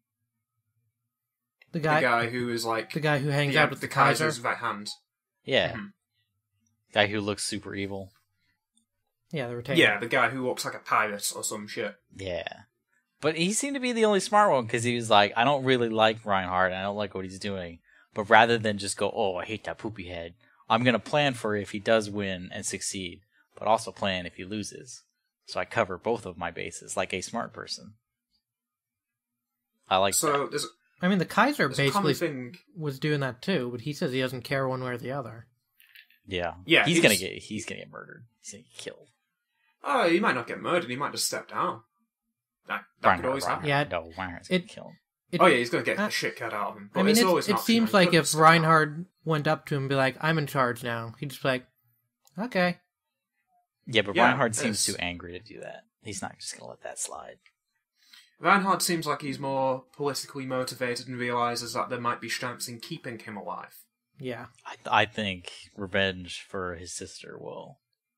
The guy who is like the guy who hangs out with the Kaiser. Kaiser's right hand. Yeah. Guy who looks super evil. Yeah, the retainer. Yeah, the guy who looks like a pirate or some shit. Yeah. But he seemed to be the only smart one, because he was like, I don't really like Reinhardt, and I don't like what he's doing. But rather than just go, oh, I hate that poopy head, I'm going to plan for if he does win and succeed, but also plan if he loses. So I cover both of my bases, like a smart person. I like that. I mean, the Kaiser basically was doing that too, but he says he doesn't care one way or the other. Yeah. Yeah, he's gonna get murdered. He's gonna get killed. Oh, he might not get murdered. He might just step down. That could always happen. Yeah, no, Reinhardt's gonna kill him. He's gonna get the shit cut out of him. But I mean, it seems like if Reinhardt went up to him and be like, "I'm in charge now," he'd just be like, "Okay." Yeah, but Reinhardt seems too angry to do that. He's not just gonna let that slide. Reinhardt seems like he's more politically motivated and realizes that there might be strengths in keeping him alive. Yeah. I think revenge for his sister will.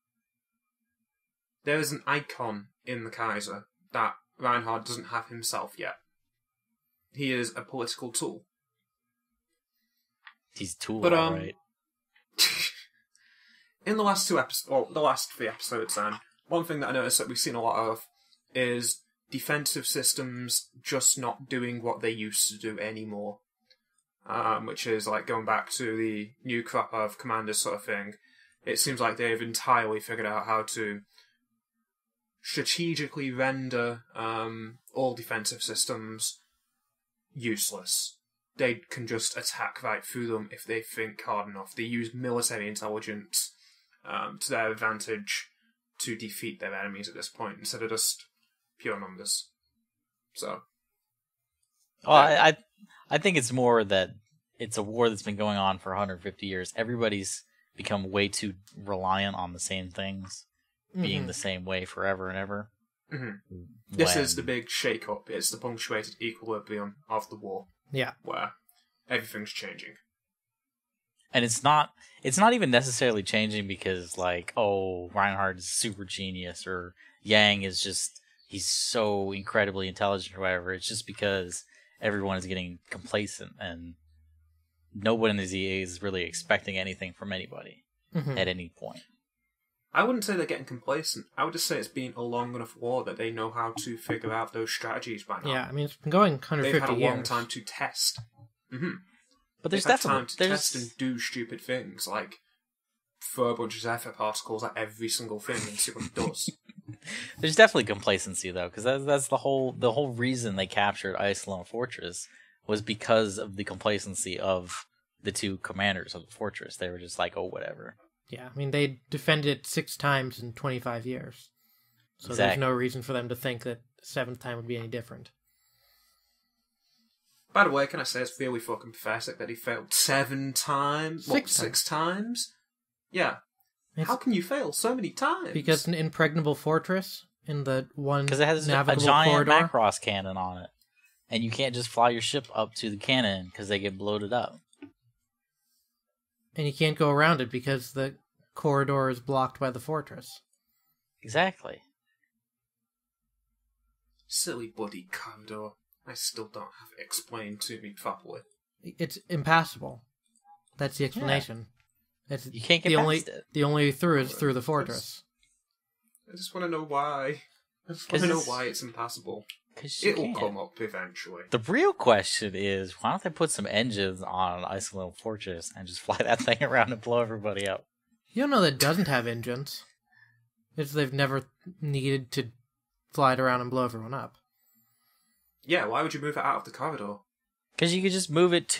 There is an icon in the Kaiser that Reinhardt doesn't have himself yet. He is a political tool. He's a tool, right? In the last the last 3 episodes, one thing that I noticed that we've seen a lot of is defensive systems just not doing what they used to do anymore. Which is like going back to the new crop of commanders sort of thing. It seems like they've entirely figured out how to strategically render all defensive systems useless. They can just attack right through them if they think hard enough. They use military intelligence to their advantage to defeat their enemies at this point, instead of just pure numbers. So, I think it's more that it's a war that's been going on for 150 years. Everybody's become way too reliant on the same things, being the same way forever and ever. Mm-hmm. This is the big shake-up. It's the punctuated equilibrium of the war. Yeah. Where everything's changing. And it's not even necessarily changing because, like, oh, Reinhardt is super genius, or Yang is just, he's so incredibly intelligent or whatever. It's just because everyone is getting complacent and no one is really expecting anything from anybody at any point. I wouldn't say they're getting complacent. I would just say it's been a long enough war that they know how to figure out those strategies by now. Yeah, I mean, it's been going 150 years. They've had a long time to test. Mm-hmm. But there's They've had time to test and do stupid things, like throw a bunch of Zephyr particles at every single thing and see what it does. There's definitely complacency, though, because that's the whole reason they captured Isolone Fortress was because of the complacency of the two commanders of the fortress. They were just like, oh, whatever. Yeah, I mean, they defended it 6 times in 25 years. So There's no reason for them to think that the 7th time would be any different. By the way, can I say it's really fucking pathetic that he failed 7 times? 6 times? Yeah. How can you fail so many times? Because an impregnable fortress in the one because it has a giant Macross cannon on it. And you can't just fly your ship up to the cannon because they get bloated up. And you can't go around it because the corridor is blocked by the fortress. Exactly. Silly bloody corridor. I still don't have it explained to me properly. It's impassable. That's the explanation. Yeah. You can't get past it. The only way through is through the fortress. I just want to know why. I just want to know why it's impassable. It will come up eventually. The real question is, why don't they put some engines on Isolone Fortress and just fly that thing around and blow everybody up? You don't know that it doesn't have engines. It's they've never needed to fly it around and blow everyone up. Yeah, why would you move it out of the corridor? Because you could just move it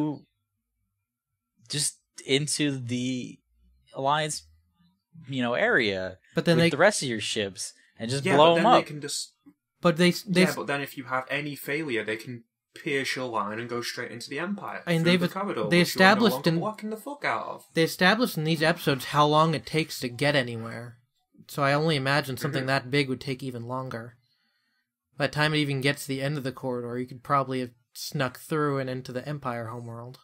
into the Alliance, area. But then with the rest of your ships and just blow them up. They can just. But but then if you have any failure, they can pierce your line and go straight into the Empire. I mean, through the corridor, they which you are no established longer blocking the fuck out of. They established in these episodes how long it takes to get anywhere. So I only imagine something that big would take even longer. By the time it even gets to the end of the corridor, you could probably have snuck through and into the Empire homeworld.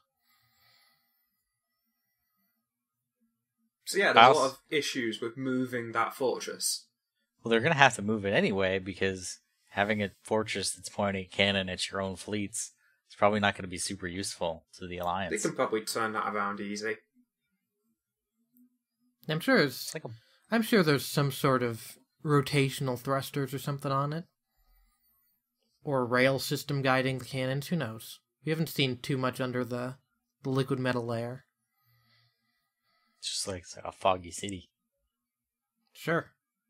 So yeah, there's a lot of issues with moving that fortress. Well, they're going to have to move it anyway, because having a fortress that's pointing a cannon at your own fleets is probably not going to be super useful to the Alliance. They can probably turn that around easy. I'm sure there's some sort of rotational thrusters or something on it. Or a rail system guiding the cannons, who knows? We haven't seen too much under the liquid metal layer. It's like a foggy city. Sure.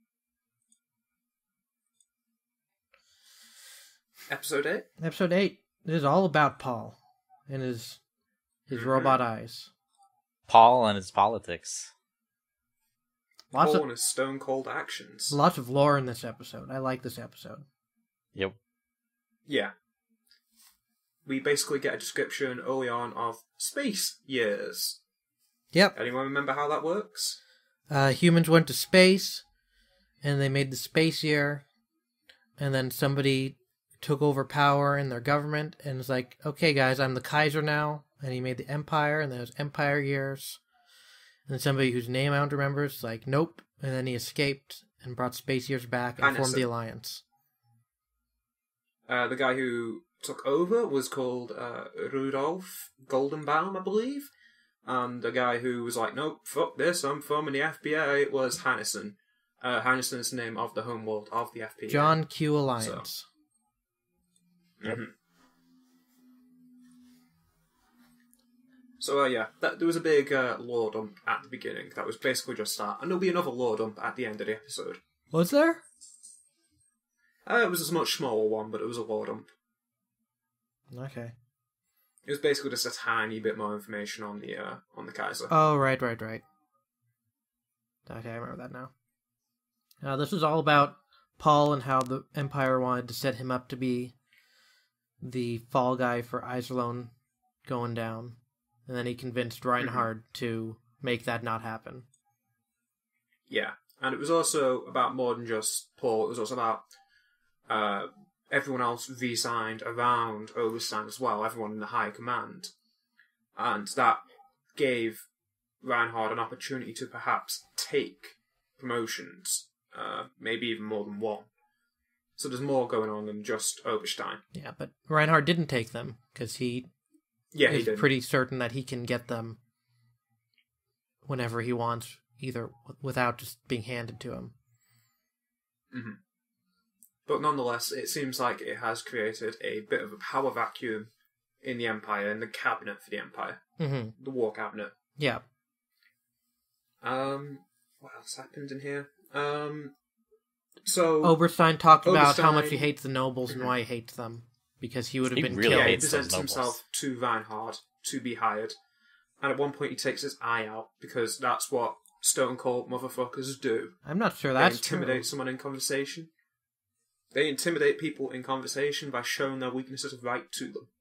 Episode 8? Episode 8 is all about Paul and his robot eyes. Paul and his politics. Paul and his stone-cold actions. Lots of lore in this episode. I like this episode. Yep. Yeah. We basically get a description early on of space years. Yep. Anyone remember how that works? Humans went to space, and they made the space year, and then somebody took over power in their government, and was like, okay guys, I'm the Kaiser now, and he made the Empire, and then it was Empire years. And then somebody whose name I don't remember is like, nope, and then he escaped and brought space years back and formed the Alliance. The guy who took over was called Rudolph Goldenbaum, I believe. And the guy who was like, nope, fuck this, I'm forming the FBA, was Hannison. Hannison is the name of the homeworld of the FBA. John Q. Alliance. So yeah, there was a big lore dump at the beginning. That was basically just that. And there'll be another lore dump at the end of the episode. Was there? It was a much smaller one, but it was a lore dump. Okay. It was basically just a tiny bit more information on the Kaiser. Oh, right. Okay, I remember that now. This is all about Paul and how the Empire wanted to set him up to be the fall guy for Iserlohn going down. And then he convinced Reinhard to make that not happen. Yeah, and it was also about more than just Paul. It was also about everyone else V-signed around Oberstein as well, everyone in the high command. And that gave Reinhard an opportunity to perhaps take promotions, maybe even more than one. So there's more going on than just Oberstein. Yeah, but Reinhard didn't take them, because he is pretty certain that he can get them whenever he wants, either without just being handed to him. Mm-hmm. But nonetheless, it seems like it has created a bit of a power vacuum in the Empire, in the cabinet for the Empire. Mm-hmm. The war cabinet. Yeah. What else happened in here? So Oberstein talked about how much he hates the nobles and why he hates them. Because he would have been really killed. Yeah, he hates those presents nobles. himself to Reinhard to be hired. And at one point he takes his eye out, because that's what stone cold motherfuckers do. I'm not sure that's They intimidate someone in conversation. They intimidate people in conversation by showing their weaknesses right to them.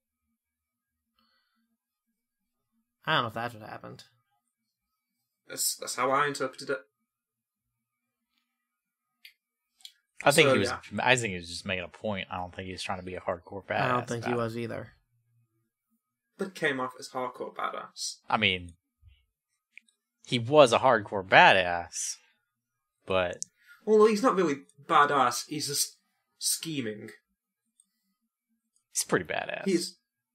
I don't know if that's what happened. That's how I interpreted it. I think So, he was. yeah. I think he was just making a point. I don't think he was trying to be a hardcore badass. I don't think he about it. was either. But it came off as hardcore badass. I mean, he was a hardcore badass, but Well, he's not really badass, he's just scheming. he's pretty badass. He's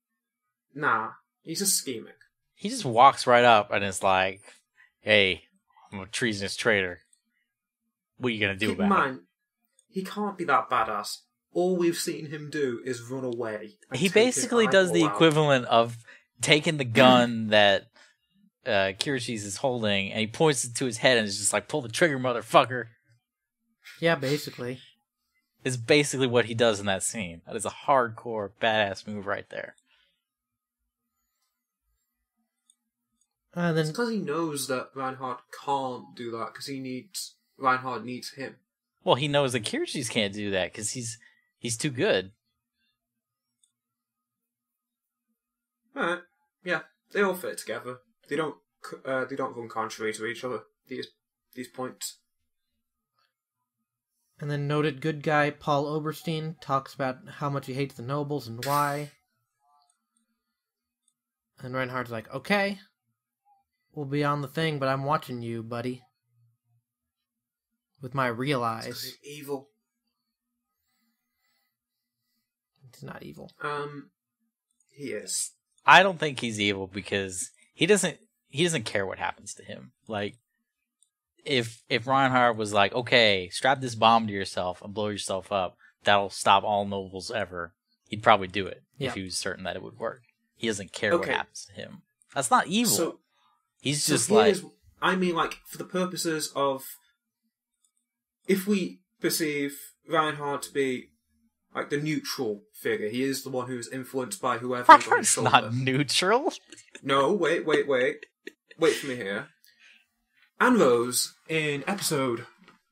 just scheming. He just walks right up and is like, "Hey, I'm a treasonous traitor. What are you gonna do Keep in about it?" mind, he can't be that badass. All we've seen him do is run away. and He take his basically does the eyeball out. equivalent of taking the gun that Kirishis is holding, and he points it to his head and is just like, "Pull the trigger, motherfucker." Yeah, basically. Is basically what he does in that scene. That is a hardcore badass move right there. Then It's because he knows that Reinhard can't do that, because Reinhard needs him. Well, he knows that Kirishis can't do that because he's too good. Alright. Yeah, they all fit together. They don't run contrary to each other, these points. And then noted good guy Paul Oberstein talks about how much he hates the nobles and why. And Reinhardt's like, okay, we'll be on the thing, but I'm watching you, buddy. With my real eyes. He's evil. He's not evil. He is. I don't think he's evil because he doesn't care what happens to him. Like, if Reinhardt was like, okay, strap this bomb to yourself and blow yourself up, that'll stop all nobles ever, he'd probably do it if he was certain that it would work. He doesn't care what happens to him. That's not evil. He's just like... I mean, like, for the purposes of... If we perceive Reinhardt to be, like, the neutral figure, he is the one who's influenced by whoever is on his shoulder. Not neutral. No, wait. Wait for me here. Anne Rose, in episode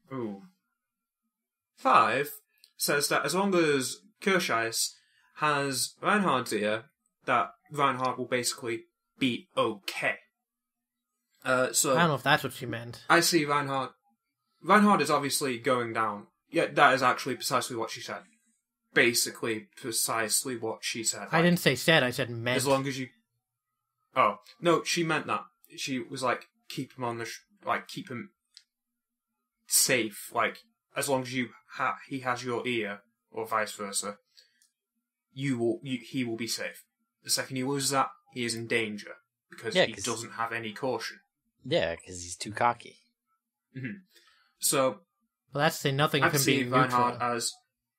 5, says that as long as Kirscheiss has Reinhardt's ear, that Reinhardt will basically be okay. So I don't know if that's what she meant. I see Reinhardt. Reinhardt is obviously going down. Yeah, that is actually precisely what she said. Basically, precisely what she said. I didn't say said, I said meant. As long as you... Oh, no, she meant that. She was like, keep him on the... keep him safe. Like, as long as he has your ear, or vice versa, he will be safe. The second he loses that, he is in danger. Because he doesn't have any caution. Yeah, because he's too cocky. Mm-hmm. So... Well, that's saying nothing of him being neutral. Reinhardt as...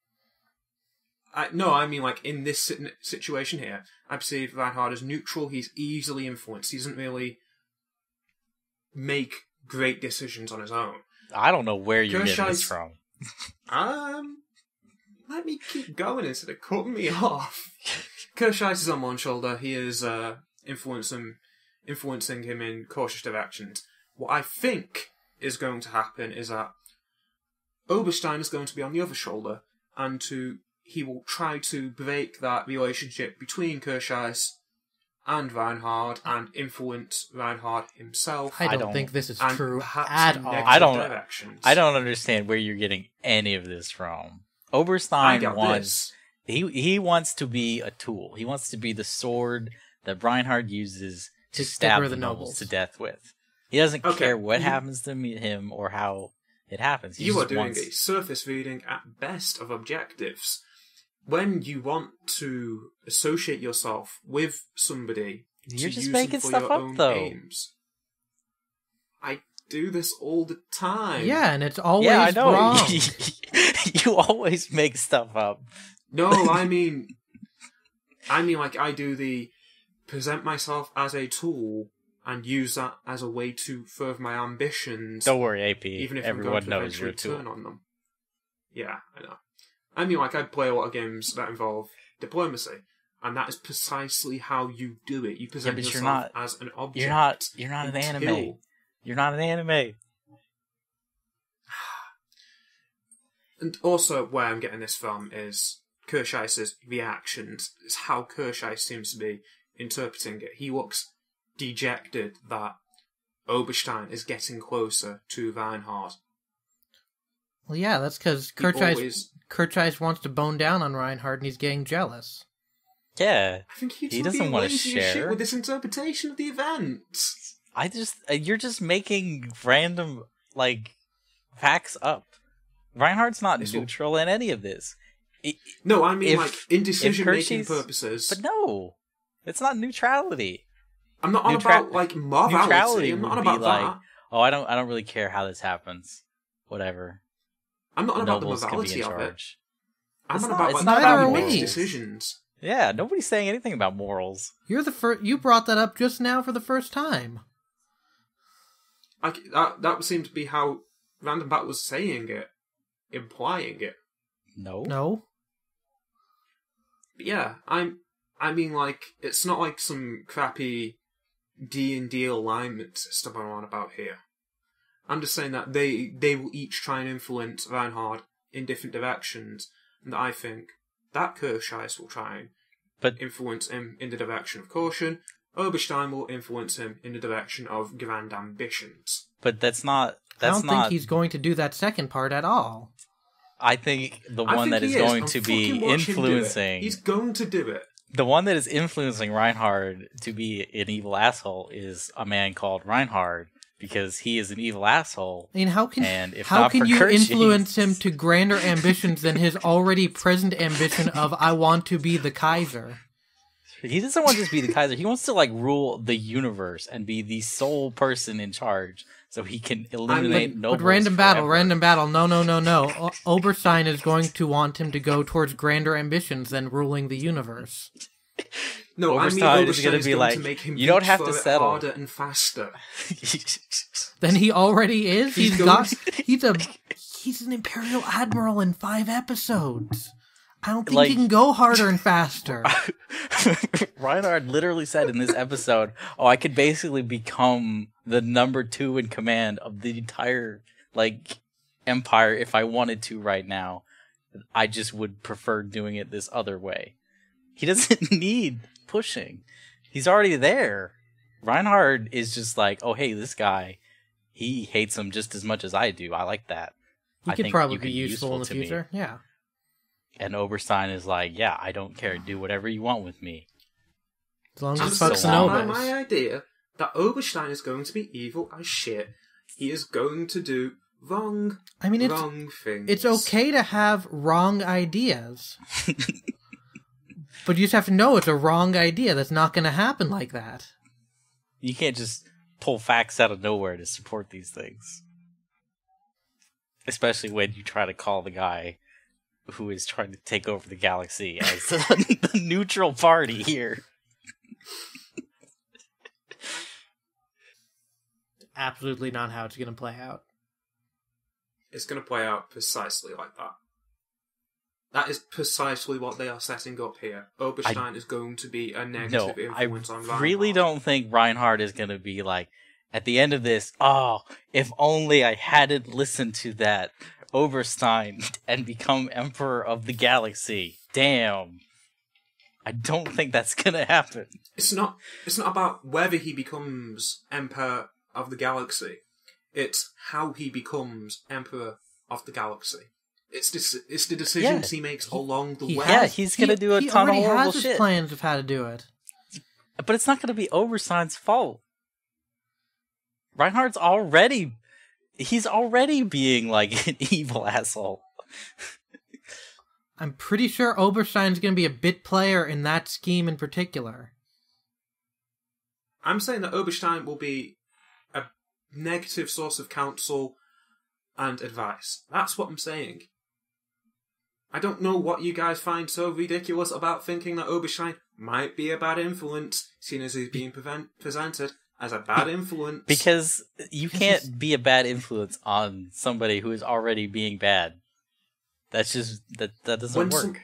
I mean, like, in this situation here, I perceive Reinhardt as neutral. He's easily influenced. He doesn't really make great decisions on his own. I don't know where you're getting this from. Let me keep going instead of cutting me off. Kirscheiss is on one shoulder. He is influencing him in cautious directions. What I think is going to happen is that Oberstein is going to be on the other shoulder, and he will try to break that relationship between Kirscheiss and Reinhardt and influence Reinhardt himself. I don't think this is true at all. I don't understand where you're getting any of this from. Oberstein wants he wants to be a tool. He wants to be the sword that Reinhardt uses to stab the nobles to death with. He doesn't care what happens to him or how it happens. You are doing a surface reading at best of objectives. When you want to associate yourself with somebody, you're just making stuff up, though. Aims, I do this all the time. Yeah, and it's always I know. wrong. You always make stuff up. No, I mean, like, I do the present myself as a tool and use that as a way to further my ambitions. Don't worry, AP. Even if everyone I'm going to knows you're a tool. turn on them. Yeah, I know. I mean, like, I play a lot of games that involve diplomacy, and that is precisely how you do it. You present yourself as an object. You're not an anime. You're not an anime. And also, where I'm getting this from is Kirscheiss's reactions. It's how Kirscheiss seems to be interpreting it. He looks dejected that Oberstein is getting closer to Reinhardt. Well, yeah, that's because Kirscheiss wants to bone down on Reinhardt, and he's getting jealous. Yeah, I think he doesn't want to share with this interpretation of the events. You're just making random facts up. Reinhardt's not neutral in any of this. No, I mean, in decision-making purposes. But no, it's not neutrality. I'm not on about morality. Neutrality I'm not on would about be that. Oh, I don't really care how this happens. Whatever. I'm not on about the Nobles can be in morality of it. charge. I'm on about it's not how about he makes ways. decisions. Yeah, nobody's saying anything about morals. You're the first. You brought that up just now for the first time. That seemed to be how Random Bat was saying it, implying it. No. But yeah, I mean, it's not like some crappy D&D alignment system I'm on about here. I'm just saying that they will each try and influence Reinhardt in different directions, and that I think that Kirscheiss will try and influence him in the direction of caution. Oberstein will influence him in the direction of grand ambitions. But that's not... I don't think he's going to do that second part at all. I think the one that is going to be influencing... He's going to do it. The one that is influencing Reinhard to be an evil asshole is a man called Reinhard, because he is an evil asshole. I mean, how can you Kershey, influence him to grander ambitions than his already present ambition of "I want to be the Kaiser"? He doesn't want to just be the Kaiser. He wants to rule the universe and be the sole person in charge, so he can eliminate nobles. But random battle. No. Oberstein is going to want him to go towards grander ambitions than ruling the universe. No, Oberstein is going to be like, you don't have to settle. Harder and faster. Then he already is. He's an Imperial Admiral in 5 episodes. I don't think he can go harder and faster. Reinhard literally said in this episode, I could basically become the number 2 in command of the entire, empire if I wanted to right now. I just would prefer doing it this other way. He doesn't need pushing. He's already there. Reinhard is just hey, this guy, he hates him just as much as I do. I like that. He could probably be useful in the future. Me. Yeah. And Oberstein is yeah, I don't care. Do whatever you want with me. As long as it fucks the nobles. My idea that Oberstein is going to be evil as shit. He is going to do wrong things. It's okay to have wrong ideas. But you just have to know it's a wrong idea. That's not going to happen like that. You can't just pull facts out of nowhere to support these things. Especially when you try to call the guy who is trying to take over the galaxy as the neutral party here. Absolutely not how it's going to play out. It's going to play out precisely like that. That is precisely what they are setting up here. Oberstein is going to be a negative influence on Reinhard. I really don't think Reinhard is going to be at the end of this, if only I hadn't listened to that Oberstein and become Emperor of the Galaxy. Damn. I don't think that's going to happen. It's not about whether he becomes Emperor of the Galaxy. It's how he becomes Emperor of the Galaxy. It's the decisions he makes along the way. Yeah, he's going to do a ton of horrible shit. He already has his plans of how to do it. But it's not going to be Oberstein's fault. Reinhard's already being an evil asshole. I'm pretty sure Oberstein's going to be a bit player in that scheme in particular. I'm saying that Oberstein will be a negative source of counsel and advice. That's what I'm saying. I don't know what you guys find so ridiculous about thinking that Oberstein might be a bad influence, seeing as he's being presented as a bad influence. Because you can't be a bad influence on somebody who is already being bad. That's just that doesn't work.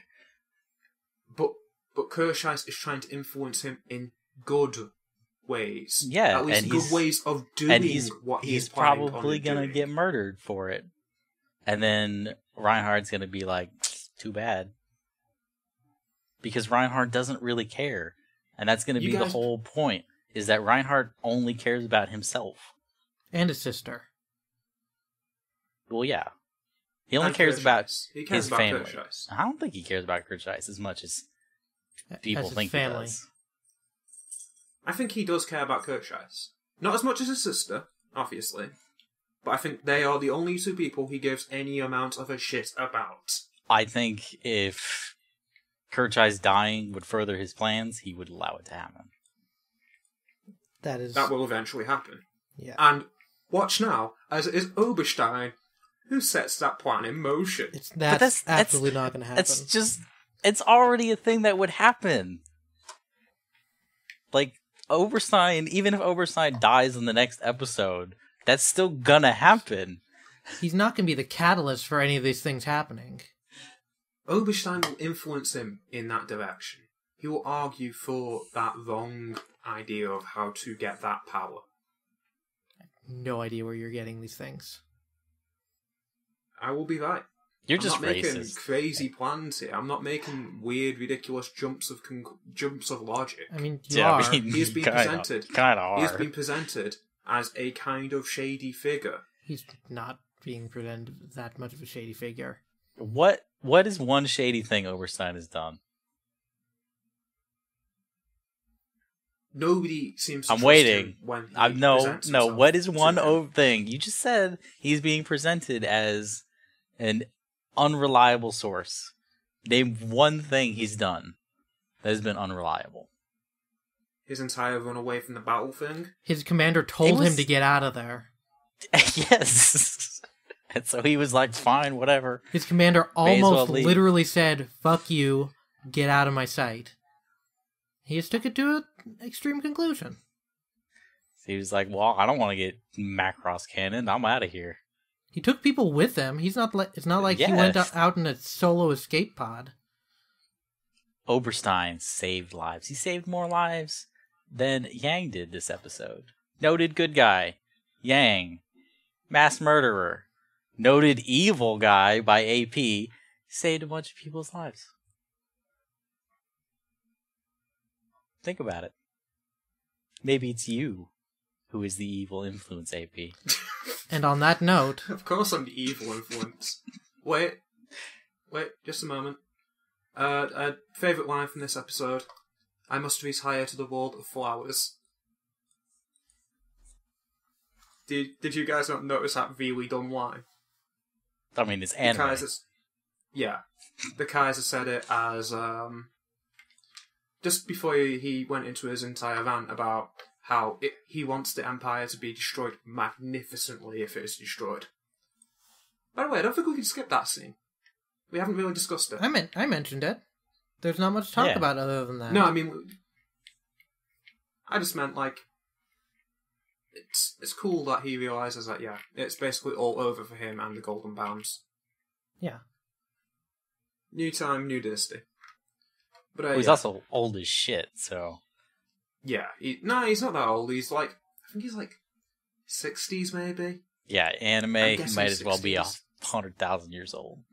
But Kershey is trying to influence him in good ways. Yeah, at least good ways of doing what he's probably gonna get murdered for it. And then Reinhard's gonna be too bad. Because Reinhard doesn't really care. And that's gonna be the whole point, is that Reinhard only cares about himself. And his sister. Well, yeah. He only cares about his family. Kershey. I don't think he cares about Kershey as much as people think he does. I think he does care about Kershey. Not as much as his sister, obviously. But I think they are the only 2 people he gives any amount of a shit about. I think if Kershey's dying would further his plans, he would allow it to happen. That will eventually happen. Yeah. And watch now, as it is Oberstein who sets that plan in motion. That's absolutely not going to happen. It's already a thing that would happen. Oberstein, even if Oberstein dies in the next episode, that's still gonna happen. He's not going to be the catalyst for any of these things happening. Oberstein will influence him in that direction. He will argue for that wrong idea of how to get that power. I have no idea where you're getting these things. I will be right. You're I'm just not making racist. crazy plans here. I'm not making weird, ridiculous jumps of logic. I mean, you are. He's been presented. Kind of He's are. been presented as a kind of shady figure. He's not being presented that much of a shady figure. What is one shady thing Oberstein has done? Nobody seems to I'm trust waiting. him when he No. presents himself What is to one them. thing? You just said he's being presented as an unreliable source. Name one thing he's done that has been unreliable. His entire run away from the battle thing? His commander told him to get out of there. Yes. And so he was like, fine, whatever. His commander May as well almost leave. literally said, "Fuck you, get out of my sight." He just took it to an extreme conclusion. He was like, well, I don't want to get Macross cannon. I'm out of here. He took people with him. It's not like he went out in a solo escape pod. Oberstein saved lives. He saved more lives than Yang did this episode. Noted good guy, Yang. Mass murderer. Noted evil guy by AP. Saved a bunch of people's lives. Think about it. Maybe it's you who is the evil influence, AP. And on that note... Of course I'm the evil influence. Wait, just a moment. Favourite line from this episode. I must reach higher to the world of flowers. Did you guys not notice that really dumb line? I mean, it's anime. The Kaiser said it as, just before he went into his entire rant about how he wants the Empire to be destroyed magnificently if it is destroyed. By the way, I don't think we can skip that scene. We haven't really discussed it. I mentioned it. There's not much to talk about other than that. No, I mean, I just meant, like, it's cool that he realises that, yeah, it's basically all over for him and the Golden Bounds. Yeah. New time, new dynasty. But he's also old as shit, so... Yeah, he's not that old. He's like, I think he's like 60s maybe. Yeah, anime, he might as well 60s. be 100,000 years old.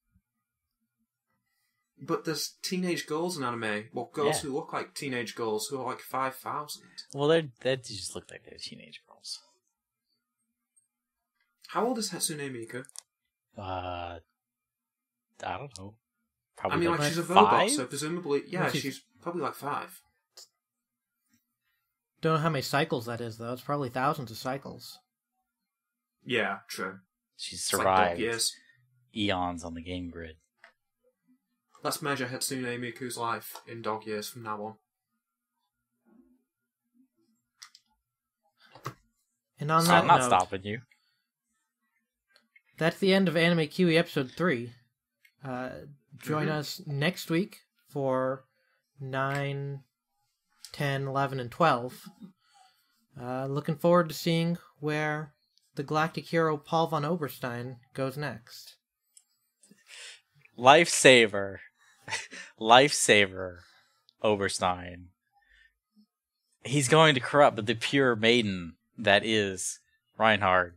But there's teenage girls in anime. Well, girls who look like teenage girls who are like 5,000. Well, they just look like they're teenage girls. How old is Hatsune Miku? I don't know. Probably I mean, like she's a 5? robot, so presumably, yeah, Well, she's probably like 5. Don't know how many cycles that is, though. It's probably thousands of cycles. Yeah, true. She's It's like survived dog years. eons on the game grid. Let's measure Hatsune Miku's life in dog years from now on. And on So that I'm not note, stopping you. that's the end of Anime Kiwi Episode 3. Join us next week for 9, 10, 11, and 12. Looking forward to seeing where the galactic hero Paul von Oberstein goes next. Lifesaver. Lifesaver. Oberstein. He's going to corrupt the pure maiden that is Reinhard.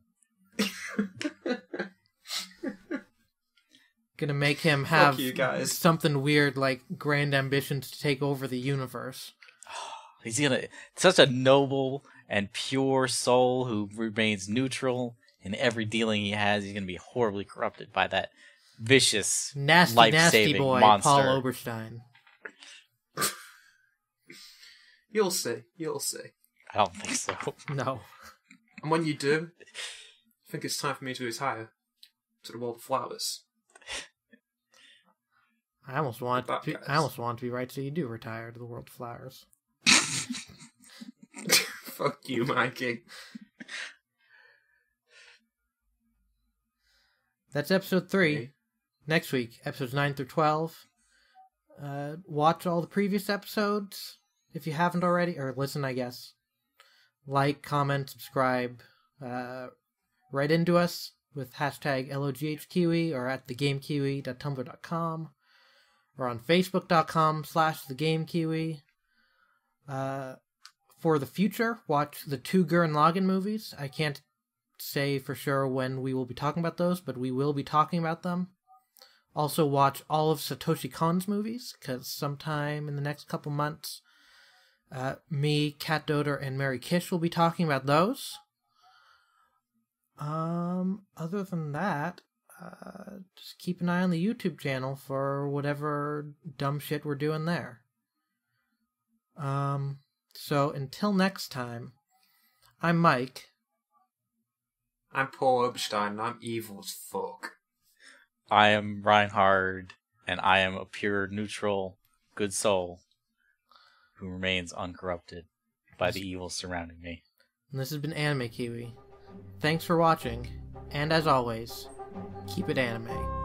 Gonna make him have you guys. something weird like grand ambitions to take over the universe. He's gonna such a noble and pure soul who remains neutral in every dealing he has. He's gonna be horribly corrupted by that vicious, Nasty life-saving boy, monster. Paul Oberstein. You'll see. I don't think so. No. And when you do, I think it's time for me to retire to the world of flowers. I almost want That, to. guys. I almost want to be right. So you do retire to the world of flowers. Fuck you, Mikey. That's episode 3. Okay. Next week, episodes 9 through 12. Watch all the previous episodes if you haven't already, or listen, I guess. Like, comment, subscribe. Write into us with hashtag LOGHKiwi or at thegamekiwi.tumblr.com or on facebook.com/thegamekiwi. For the future, watch the 2 Gurren Lagann movies. I can't say for sure when we will be talking about those, but we will be talking about them. Also watch all of Satoshi Kon's movies, because sometime in the next couple months, me, Kat Doder, and Mary Kish will be talking about those. Other than that, just keep an eye on the YouTube channel for whatever dumb shit we're doing there. So until next time, I'm Mike. I'm Paul Oberstein, and I'm evil as fuck. I am Reinhard, and I am a pure, neutral, good soul who remains uncorrupted by the evil surrounding me. And this has been Anime Kiwi. Thanks for watching, and as always, keep it anime.